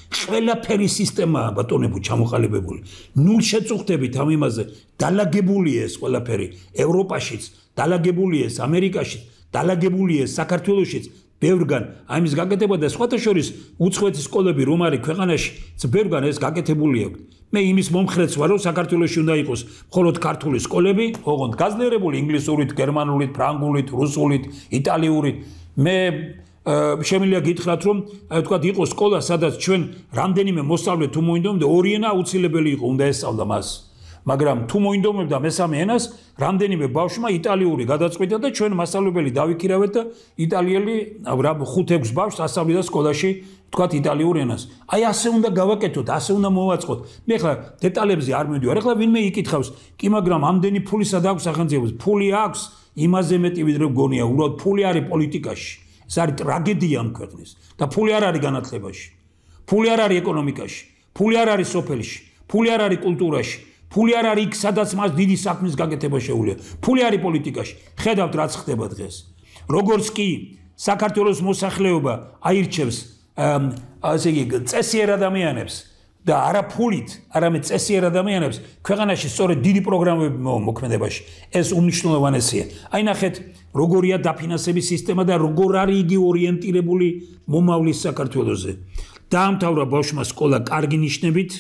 ყველაფერი სისტემაა ბატონებო ჩამოყალიბებული. ნულ შეწუხდებით ამ იმაზე. დალაგებულია ეს ყველაფერი ევროპაშიც, დალაგებულია ეს ამერიკაშიც, დალაგებულია ეს საქართველოშიც. ბევრგან ამის გაკეთება და სხვათა შორის უცხოეთის სკოლები რომ არის ქვეყანაში, ბევრგან ეს გაკეთებული აქვს. მე იმის მომხრეც ვარ, რომ საქართველოში უნდა იყოს მხოლოდ ქართული სკოლები, ოღონდ გაძლიერებული ინგლისურით, გერმანულით, ფრანგულით, რუსულით, იტალიურით. მე შემიძლია გითხრათ, რომ თქვათ იყოს სკოლა, სადაც ჩვენ რამდენიმე მოსწავლე თუ მოინდომდა, ორი ენა აუცილებელი იყო, უნდა ესწავლა მას. მაგრამ თუ მოინდომებდა მესამე ენას, რამდენიმე ბავშვმა იტალიური გადაწყვიტა და ჩვენ მასწავლებელი დავიქირავეთ და იტალიელი ხუთ-ექვს ბავშვს ასწავლიდა სკოლაში, თქვათ იტალიურ ენას. აი ასე უნდა გავაკეთოთ, ასე უნდა მოვაწყოთ. მე ხლა დეტალებზე არ მივდივარ. ახლა ვინმე იკითხავს, კი მაგრამ ამდენი ფული სად აქვს სახელმწიფოს? ფული აქვს, იმაზე მეტი ვიდრე გონია, უბრალოდ ფული არის პოლიტიკაში. ეს არის ტრაგედია ამ ქვეყნის და ფული არ არის განათლებაში. ფული არ არის ეკონომიკაში, ფული არ არის სოფელში, ფული არ არის კულტურაში. ფული არ არის იქ, სადაც მას დიდი საქმის გაკეთება შეუძლია. ფული არის პოლიტიკაში. ხედავთ რაც ხდება დღეს. როგორც კი საქართველოს მოსახლეობა აირჩევს ასე იგი წესიერ ადამიანებს და არა ფულით, არამედ წესიერ ადამიანებს, ქვეყანაში სწორედ დიდი პროგრამები მოქმედებაში. ეს უმნიშვნელოვანესია. აი ნახეთ, როგორია დაფინანსების სისტემა და როგორ არის იგი ორიენტირებული მომავლის საქართველოზე. დაამთავრა ბავშვმა სკოლა კარგი ნიშნებით.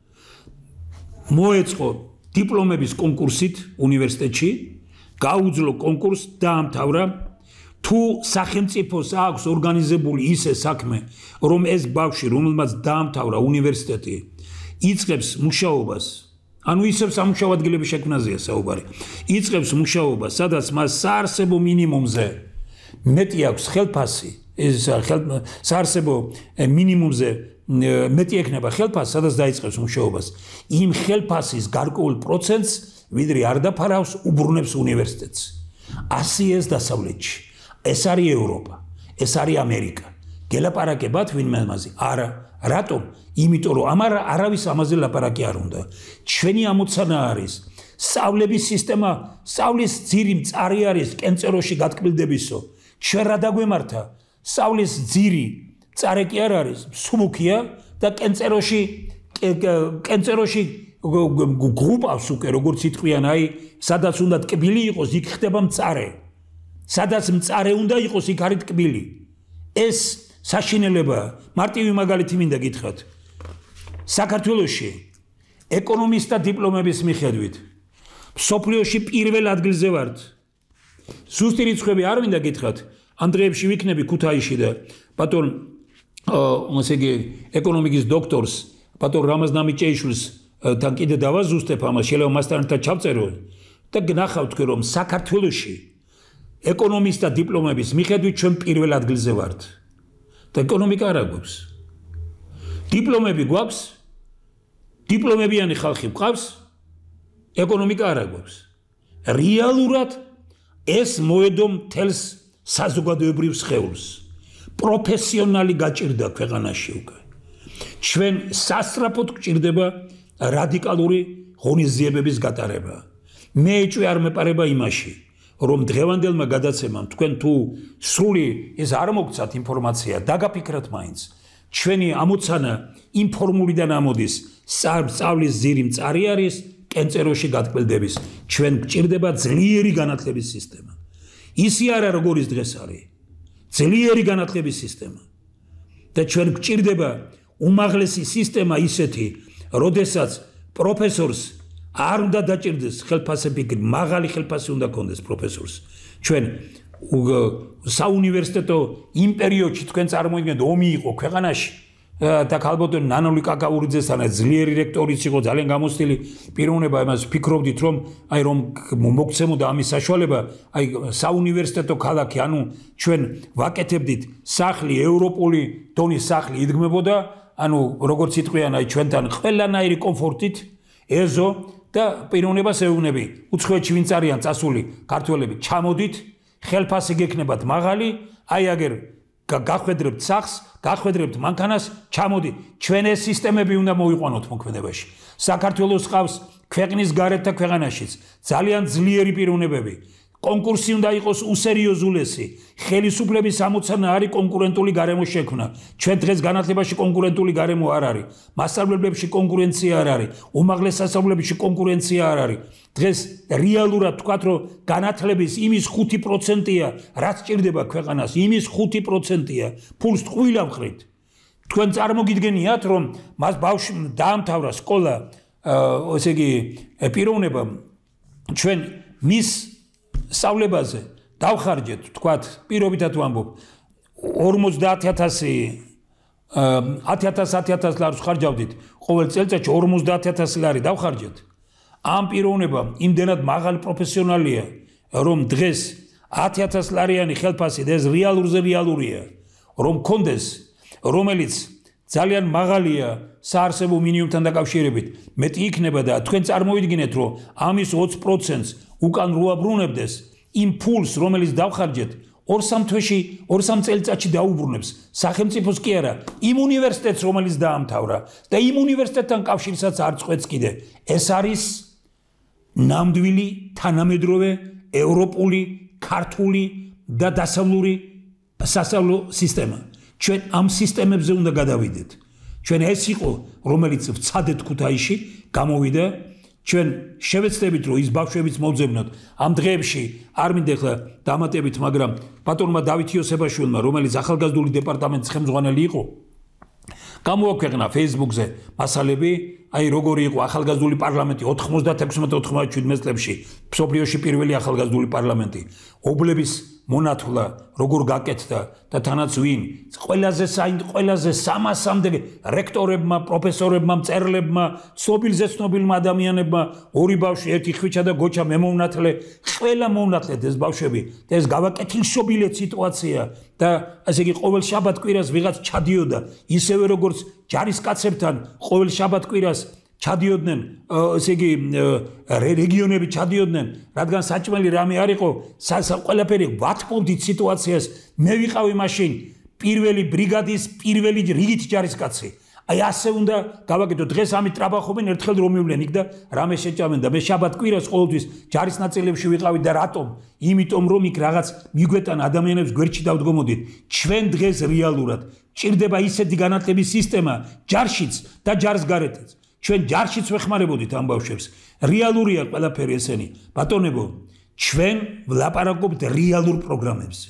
მოეწყო დიპლომების კონკურსით უნივერსიტეტში, გაუძლო კონკურსს, დაამთავრა. თუ სახელმწიფოს აქვს ორგანიზებული ისე საქმე, რომ ეს ბავშვი, რომელმაც დაამთავრა უნივერსიტეტი, იწყებს მუშაობას, ანუ ისევ სამუშაო ადგილების შექმნაზეა საუბარი, იწყებს მუშაობას, სადაც მას საარსებო მინიმუმზე მეტი აქვს ხელფასი, ეს საარსებო მინიმუმზე მეტი ექნება ხელფასი, სადაც დაიწყებს მუშაობას. იმ ხელფასის გარკვეულ პროცენტს, ვიდრე არ დაფარავს, უბრუნებს უნივერსიტეტს. ასია ეს დასავლეთში. ეს არის ევროპა, ეს არის ამერიკა. გელაპარაკებათ ვინმე ამაზე? არა. რატომ? იმიტომ რომ ამარ არავის ამაზე ლაპარაკი არ უნდა. ჩვენი ამოცანა არის, სწავლების სისტემა, სწავლის ძირი მწარი არის კენწეროში გატკბილდებისო. ჩვენ რა დაგვემართა? სწავლის ძირი მწარე კი არ არის, სმუქია და კენწეროში კენწეროში გრუპავს უკვე როგორც იტყვიან, აი, სადაც უნდა ტკბილი იყოს, იქ ხდება მწარე. სადაც მწარე უნდა იყოს, იქ არის ტკბილი. ეს საშინელებაა. მარტივი მაგალითი მინდა გითხრათ. საქართველოში ეკონომისტთა დიპლომების მიხედვით მსოფლიოში პირველ ადგილზე ვართ. ზუსტი რიცხვები არ მინდა გითხრათ. ამ დღეებში ვიქნები ქუთაისში და ბატონ ასე იგი ეკონომიკის დოქტორს, ბატონ რამაზ ნამიჭეიშვილს თან კიდე დავაზუსტებ ამას, შეიძლება მასთან ერთად ჩავწერო და გნახავთ თქვენ რომ საქართველოში ეკონომისტთა დიპლომების მიხედვით ჩვენ პირველ ადგილზე ვართ. და ეკონომიკა არა გვაქვს. დიპლომები გვაქვს, დიპლომებიანი ხალხი გვყავს, ეკონომიკა არა გვაქვს. რეალურად ეს მოედო მთელს საზოგადოებრივ სხეულს. პროფესიონალი გაჭირდა ქვეყანაში უკვე. ჩვენ სასწრაფოდ გვჭირდება რადიკალური ღონისძიებების გატარება. მე ეჭვი არ მეპარება იმაში, რომ დღევანდელმა გადაცემამ თქვენ თუ სრული ეს არ მოგცათ ინფორმაცია, დაგაფიქრათ მაინც. ჩვენი ამოცანა ინფორმულიდან ამოდის, სწავლის ძირი მწარი არის, კენწეროში გატკბილდების. ჩვენ გვჭირდება ძლიერი განათლების სისტემა. ისი არა როგორ ის დღეს არის. ძლიერი განათლების სისტემა. და ჩვენ გვჭირდება უმაღლესი სისტემა ისეთი, როდესაც პროფესორს არ უნდა დაჭირდეს ხელფასები, მაღალი ხელფასი უნდა კონდეს პროფესორს. ჩვენ საუნივერსიტეტო იმ პერიოდში თქვენ წარმოიდგინეთ, ომი იყო ქვეყანაში და ქალბატონ ნანული კაკაურიძესთან ძლიერი რექტორიც იყო, ძალიან გამოცდილი პიროვნება, იმას ვფიქრობდით, რომ აი რომ მოგცემოდა ამის საშუალება, აი საუნივერსიტეტო ქალაქი, ანუ ჩვენ ვაკეთებდით სახლი, ევროპული დონის სახლი იდგმებოდა, ანუ როგორც იტყვიან, აი ჩვენთან ყველანაირი კომფორტით, ეზო და პიროვნებას ეუბნები, უცხოეთში ვინც არიან წასული ქართველები, ჩამოდით, ხელფასი გექნებათ მაღალი, აი აგერ გახვედრებთ სახლს, გახვედრებთ მანქანას, ჩამოდი, ჩვენ ეს სისტემები უნდა მოვიყვანოთ მოქმედებაში. საქართველოს ყავს ქვეყნის გარეთ და ქვეყანაშიც ძალიან ძლიერი პიროვნებები, კონკურსი უნდა იყოს უსერიოზულესი. ხელისუფლების ამოცანა არის კონკურენტული გარემო შექმნა. ჩვენ დღეს განათლებაში კონკურენტული გარემო არ არის. მასწავლებლებში კონკურენცია არ არის. უმაღლეს სასწავლებლებში კონკურენცია არ არის. დღეს რეალურად თქვათ, რომ განათლების იმის ხუთი პროცენტია, რაც ჭირდება ქვეყანას, იმის ხუთი პროცენტია. ფულს ტყუილა ვხრით. თქვენ წარმოგიდგენიათ, რომ მას ბავშვი დაამთავრა სკოლა, ესე იგი, პიროვნება, ჩვენ მის სწავლებაზე დავხარჯეთ, თქვათ, პირობითად ვამბობ, ორმოცდაათი ათასი ათი ათას ათი ათას ლარს ხარჯავდით, ყოველ წელიწადში ორმოცდაათი ათასი ლარი დავხარჯეთ. ამ პიროვნება იმდენად მაღალი პროფესიონალია, რომ დღეს ათი ათას ლარიანი ხელფასი და ეს რეალურზე რეალურია, რომ კონდეს, რომელიც ძალიან მაღალია საარსებო მინიმუმთან დაკავშირებით, მეტი იქნება და თქვენ წარმოვიდგინეთ, რომ ამის ოცი პროცენტს უკან რო აბრუნებდეს იმ ფულს, რომელიც დავხარჯეთ, ორ-სამ თვეში, ორ-სამ წელიწადში დაუბრუნებს. სახელმწიფოს კი არა, იმ უნივერსიტეტს, რომელიც დაამთავრა და იმ უნივერსიტეტთან კავშირსაც არ წყვეტს კიდე. ეს არის ნამდვილი თანამედროვე ევროპული, ქართული და დასავლური სასწავლო სისტემა. ჩვენ ამ სისტემებზე უნდა გადავიდეთ. ჩვენ ეს იყო, რომელიც ვცადეთ ქუთაისში, გამოვიდა. ჩვენ შევეცდებით, რომ ის ბავშვებიც მოვძებნოთ. ამ დღეებში არ მინდა ახლა დამატებით, მაგრამ ბატონმა დავით იოსებაშვილმა, რომელიც ახალგაზრდული დეპარტამენტის ხელმძღვანელი იყო, გამოაქვეყნა Facebook-ზე მასალები, აი როგორი იყო ახალგაზრდული პარლამენტი ოთხმოცდაექვსმეტ ოთხმოცდაშვიდ წლებში, მსოფლიოში პირველი ახალგაზრდული პარლამენტი. ობლების მონათვლა როგორ გაკეთდა და თანაც ვინ ყველაზე საინტერესო ყველაზე სამასამდე რექტორებმა, პროფესორებმა, მწერლებმა, ცნობილზე ცნობილმა ადამიანებმა ორი ბავშვი, ერთი ხვიჩა და გოჩა მემოვნათლე, ყველა მოვნათლეთ ეს ბავშვები და ეს გავაკეთილშობილეთ სიტუაცია და ასე იგი ყოველ შაბათ კვირას ვიღაც ჩადიოდა ისევე როგორც ჯარისკაცებთან ყოველ შაბათ კვირას ჩადიოდნენ, ესე იგი რეგიონები ჩადიოდნენ, რადგან საჭმელი რამე არ იყო, ყველაფერი ვათმობდით სიტუაციას, მე ვიყავი მაშინ პირველი ბრიგადის პირველი რიგით ჯარისკაცი. აი ასე უნდა გავაკეთო. დღეს ამით ტრაბახობენ, ერთხელ რომ მივლენ იქ და რამე შეჭამენ და მე შაბათ კვირას ყოველთვის ჯარის ნაწილებში ვიყავი და რატომ? იმიტომ რომ იქ რაღაც მიგვეტან ადამიანებს გვერდში დავდგომოდით. ჩვენ დღეს რეალურად ჭირდება ისეთი განათლების სისტემა ჯარშიც და ჯარს გარეთაც. ჩვენ ჯარშიც ვეხმარებოდით ამ ბავშვებს. რეალურია ყველაფერი ესენი. ბატონებო, ჩვენ ვლაპარაკობთ რეალურ პროგრამებზე.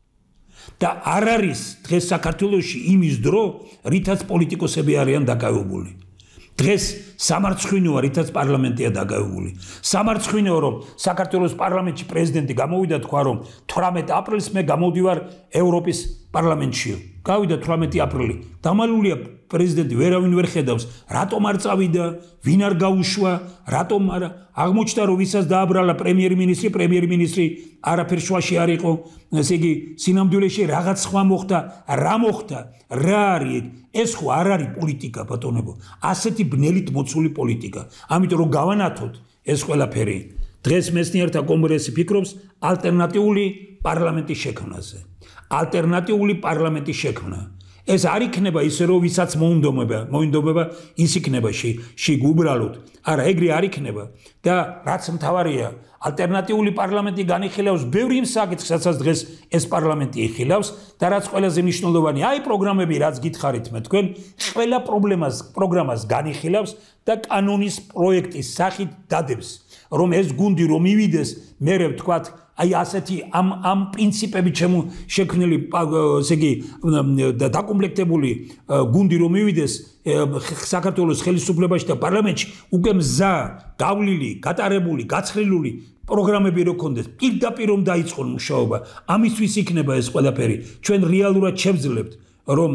და არ არის დღეს საქართველოში იმის დრო, რითაც პოლიტიკოსები არიან დაკავებული. დღეს სამარცხვინოა, რითაც პარლამენტია დაკავებული. სამარცხვინოა, რომ საქართველოს პარლამენტში პრეზიდენტი გამოვიდა, თქვა, რომ თვრამეტ აპრილს მე გამოვდივარ ევროპის პარლამენტში. გავიდა თვრამეტი აპრილი. დამალულია პრეზიდენტი, ვერავინ ვერ ხედავს, რატომ არ წავიდა, ვინ არ გაუშვა, რატომ არ აღმოჩნდა, რომ ვისაც დააბრალა პრემიერ-მინისტრი, პრემიერ-მინისტრი არაფერ შუაში არ იყო, ესე იგი, სინამდვილეში რაღაც სხვა მოხდა, რა მოხდა, რა არის, ეს ხო არ არის პოლიტიკა, ბატონებო. ასეთი ბნელით მოცული პოლიტიკა. ამიტომ რომ გავანათოთ ეს ყველაფერი. დღეს მეცნიერთა კონგრესი ფიქრობს ალტერნატიული პარლამენტის შექმნაზე. ალტერნატიული პარლამენტის შექმნა. ეს არ იქნება ისე რომ ვისაც მოუნდომება, მოინდომება ის იქნება შიგ უბრალოდ. არა, ეგრე არ იქნება და რაც მთავარია, ალტერნატიული პარლამენტი განიხილავს ბევრი იმ საკითხს, რასაც დღეს ეს პარლამენტი იხილავს და რაც ყველაზე მნიშვნელოვანია, აი პროგრამები, რაც გითხარით მე თქვენ, ყველა პრობლემას, პროგრამას განიხილავს და კანონის პროექტის სახით დადებს, რომ ეს გუნდი რომ მივიდეს, მერე ვთქვათ, აი ასეთი ამ ამ პრინციპებით შექმნილი, ესე იგი, დაკომპლექტებული გუნდი რომ მივიდეს საქართველოს ხელისუფლებაში და პარლამენტში, უკვე მზა, გავლილი, გატარებული, გაცხრილული პროგრამები რო ქონდეს, პირდაპირ რომ დაიწყონ მუშაობა. ამისთვის იქნება ეს ყველაფერი. ჩვენ რეალურად შევძლებთ, რომ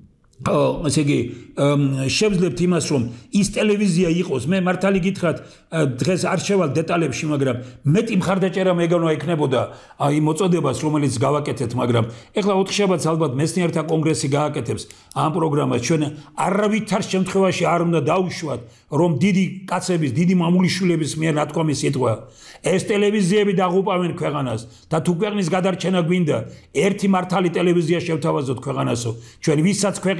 ესე იგი, შევძლებთ იმას, რომ ის ტელევიზია იყოს, მე მართალი გითხრათ, დღეს არ შევალ დეტალებში, მაგრამ მეტი მხარდაჭერა მეგონა იქნებოდა აი მოწოდებას, რომელიც გავაკეთეთ, მაგრამ ეხლა ოთხშაბათს ალბათ მეცნიერთა კონგრესი გააკეთებს ამ პროგრამას. ჩვენ არავითარ შემთხვევაში არ უნდა დაუშვათ, რომ დიდი კაცების, დიდი მამულიშვილების მიერ ნათქვამი სიტყვა ეს ტელევიზიები დაღუპავენ ქვეყანას და თუ ქვეყნის გადარჩენა გვინდა, ერთი მართალი ტელევიზია შევთავაზოთ ქვეყანასო. ჩვენ ვისაც ქვეყნის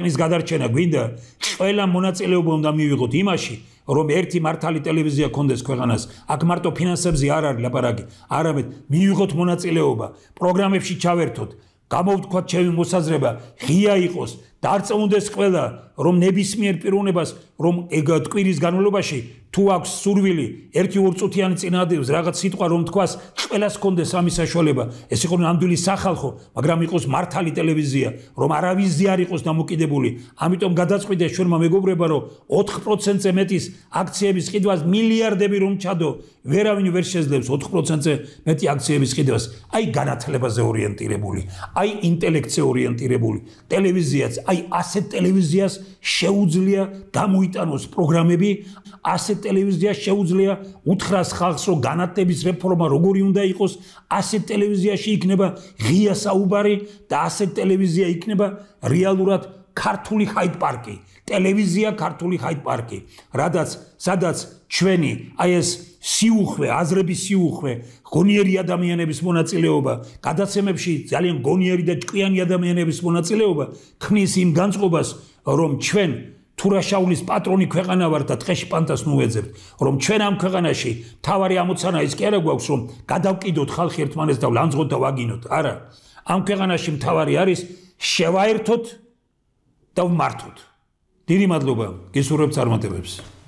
ქვეყნის გადარჩენა გვინდა, ყველა მონაწილეობა უნდა მივიღოთ იმაში, რომ ერთი მართალი ტელევიზია გქონდეს ქვეყანას, აქ მარტო ფინანსებზე არ არის ლაპარაკი, არამედ მივიღოთ მონაწილეობა, პროგრამებში ჩავერთოთ, გამოვთქვათ ჩემი მოსაზრება, ღია იყოს, დარწმუნდეს ყველა, რომ ნებისმიერ პიროვნებას, რომ კვირის განმავლობაში თუ აქვს სურვილი, ერთი ორწუთიანი წინააღმდეგ რაღაც სიტყვა რომ თქვას, ყველას ჰქონდეს ამის საშუალება. ეს იყო ნამდვილი სახალხო, მაგრამ იყოს მართალი ტელევიზია, რომ არავისი არ იყოს დამოკიდებული. ამიტომ გადაწყვიტეს ჩვენმა მეგობრებმა, რომ ოთხ პროცენტზე მეტის აქციების ყიდვას მილიარდები რომ ჩადო, ვერავინ ვერ შეძლებს ოთხ პროცენტზე მეტი აქციების ყიდვას. აი განათლებაზე ორიენტირებული, აი ინტელექტზე ორიენტირებული ტელევიზიაც, აი ასეთ ტელევიზიას შეუძლია გამოიტანოს პროგრამები, ასეთ ტელევიზიას შეუძლია უთხრას ხალხს, რომ განათლების რეფორმა როგორი უნდა იყოს, ასეთ ტელევიზიაში იქნება ღია საუბარი და ასეთ ტელევიზია იქნება რეალურად ქართული ჰაიდ-პარკი, ტელევიზია ქართული ჰაიდ-პარკი, რადგან სადაც ჩვენი აი ეს სიუხვე, აზრების სიუხვე, გონიერი ადამიანების მონაწილეობა, გადაცემებში ძალიან გონიერი და ჭკვიანი ადამიანების მონაწილეობა ქმნის იმ განწყობას, რომ ჩვენ თურაშაულის პატრონი ქვეყანა ვართ და დღეში პანტას ნუეძებთ, რომ ჩვენ ამ ქვეყანაში მთავარი ამოცანა ის კი არა გვაქვს, რომ გადავკიდოთ ხალხი ერთმანეთს და ვლანძღოთ და ვაგინოთ. არა, ამ ქვეყანაში მთავარი არის შევაერთოთ და ვმართოთ. დიდი მადლობა, გისურვებთ წარმატებებს.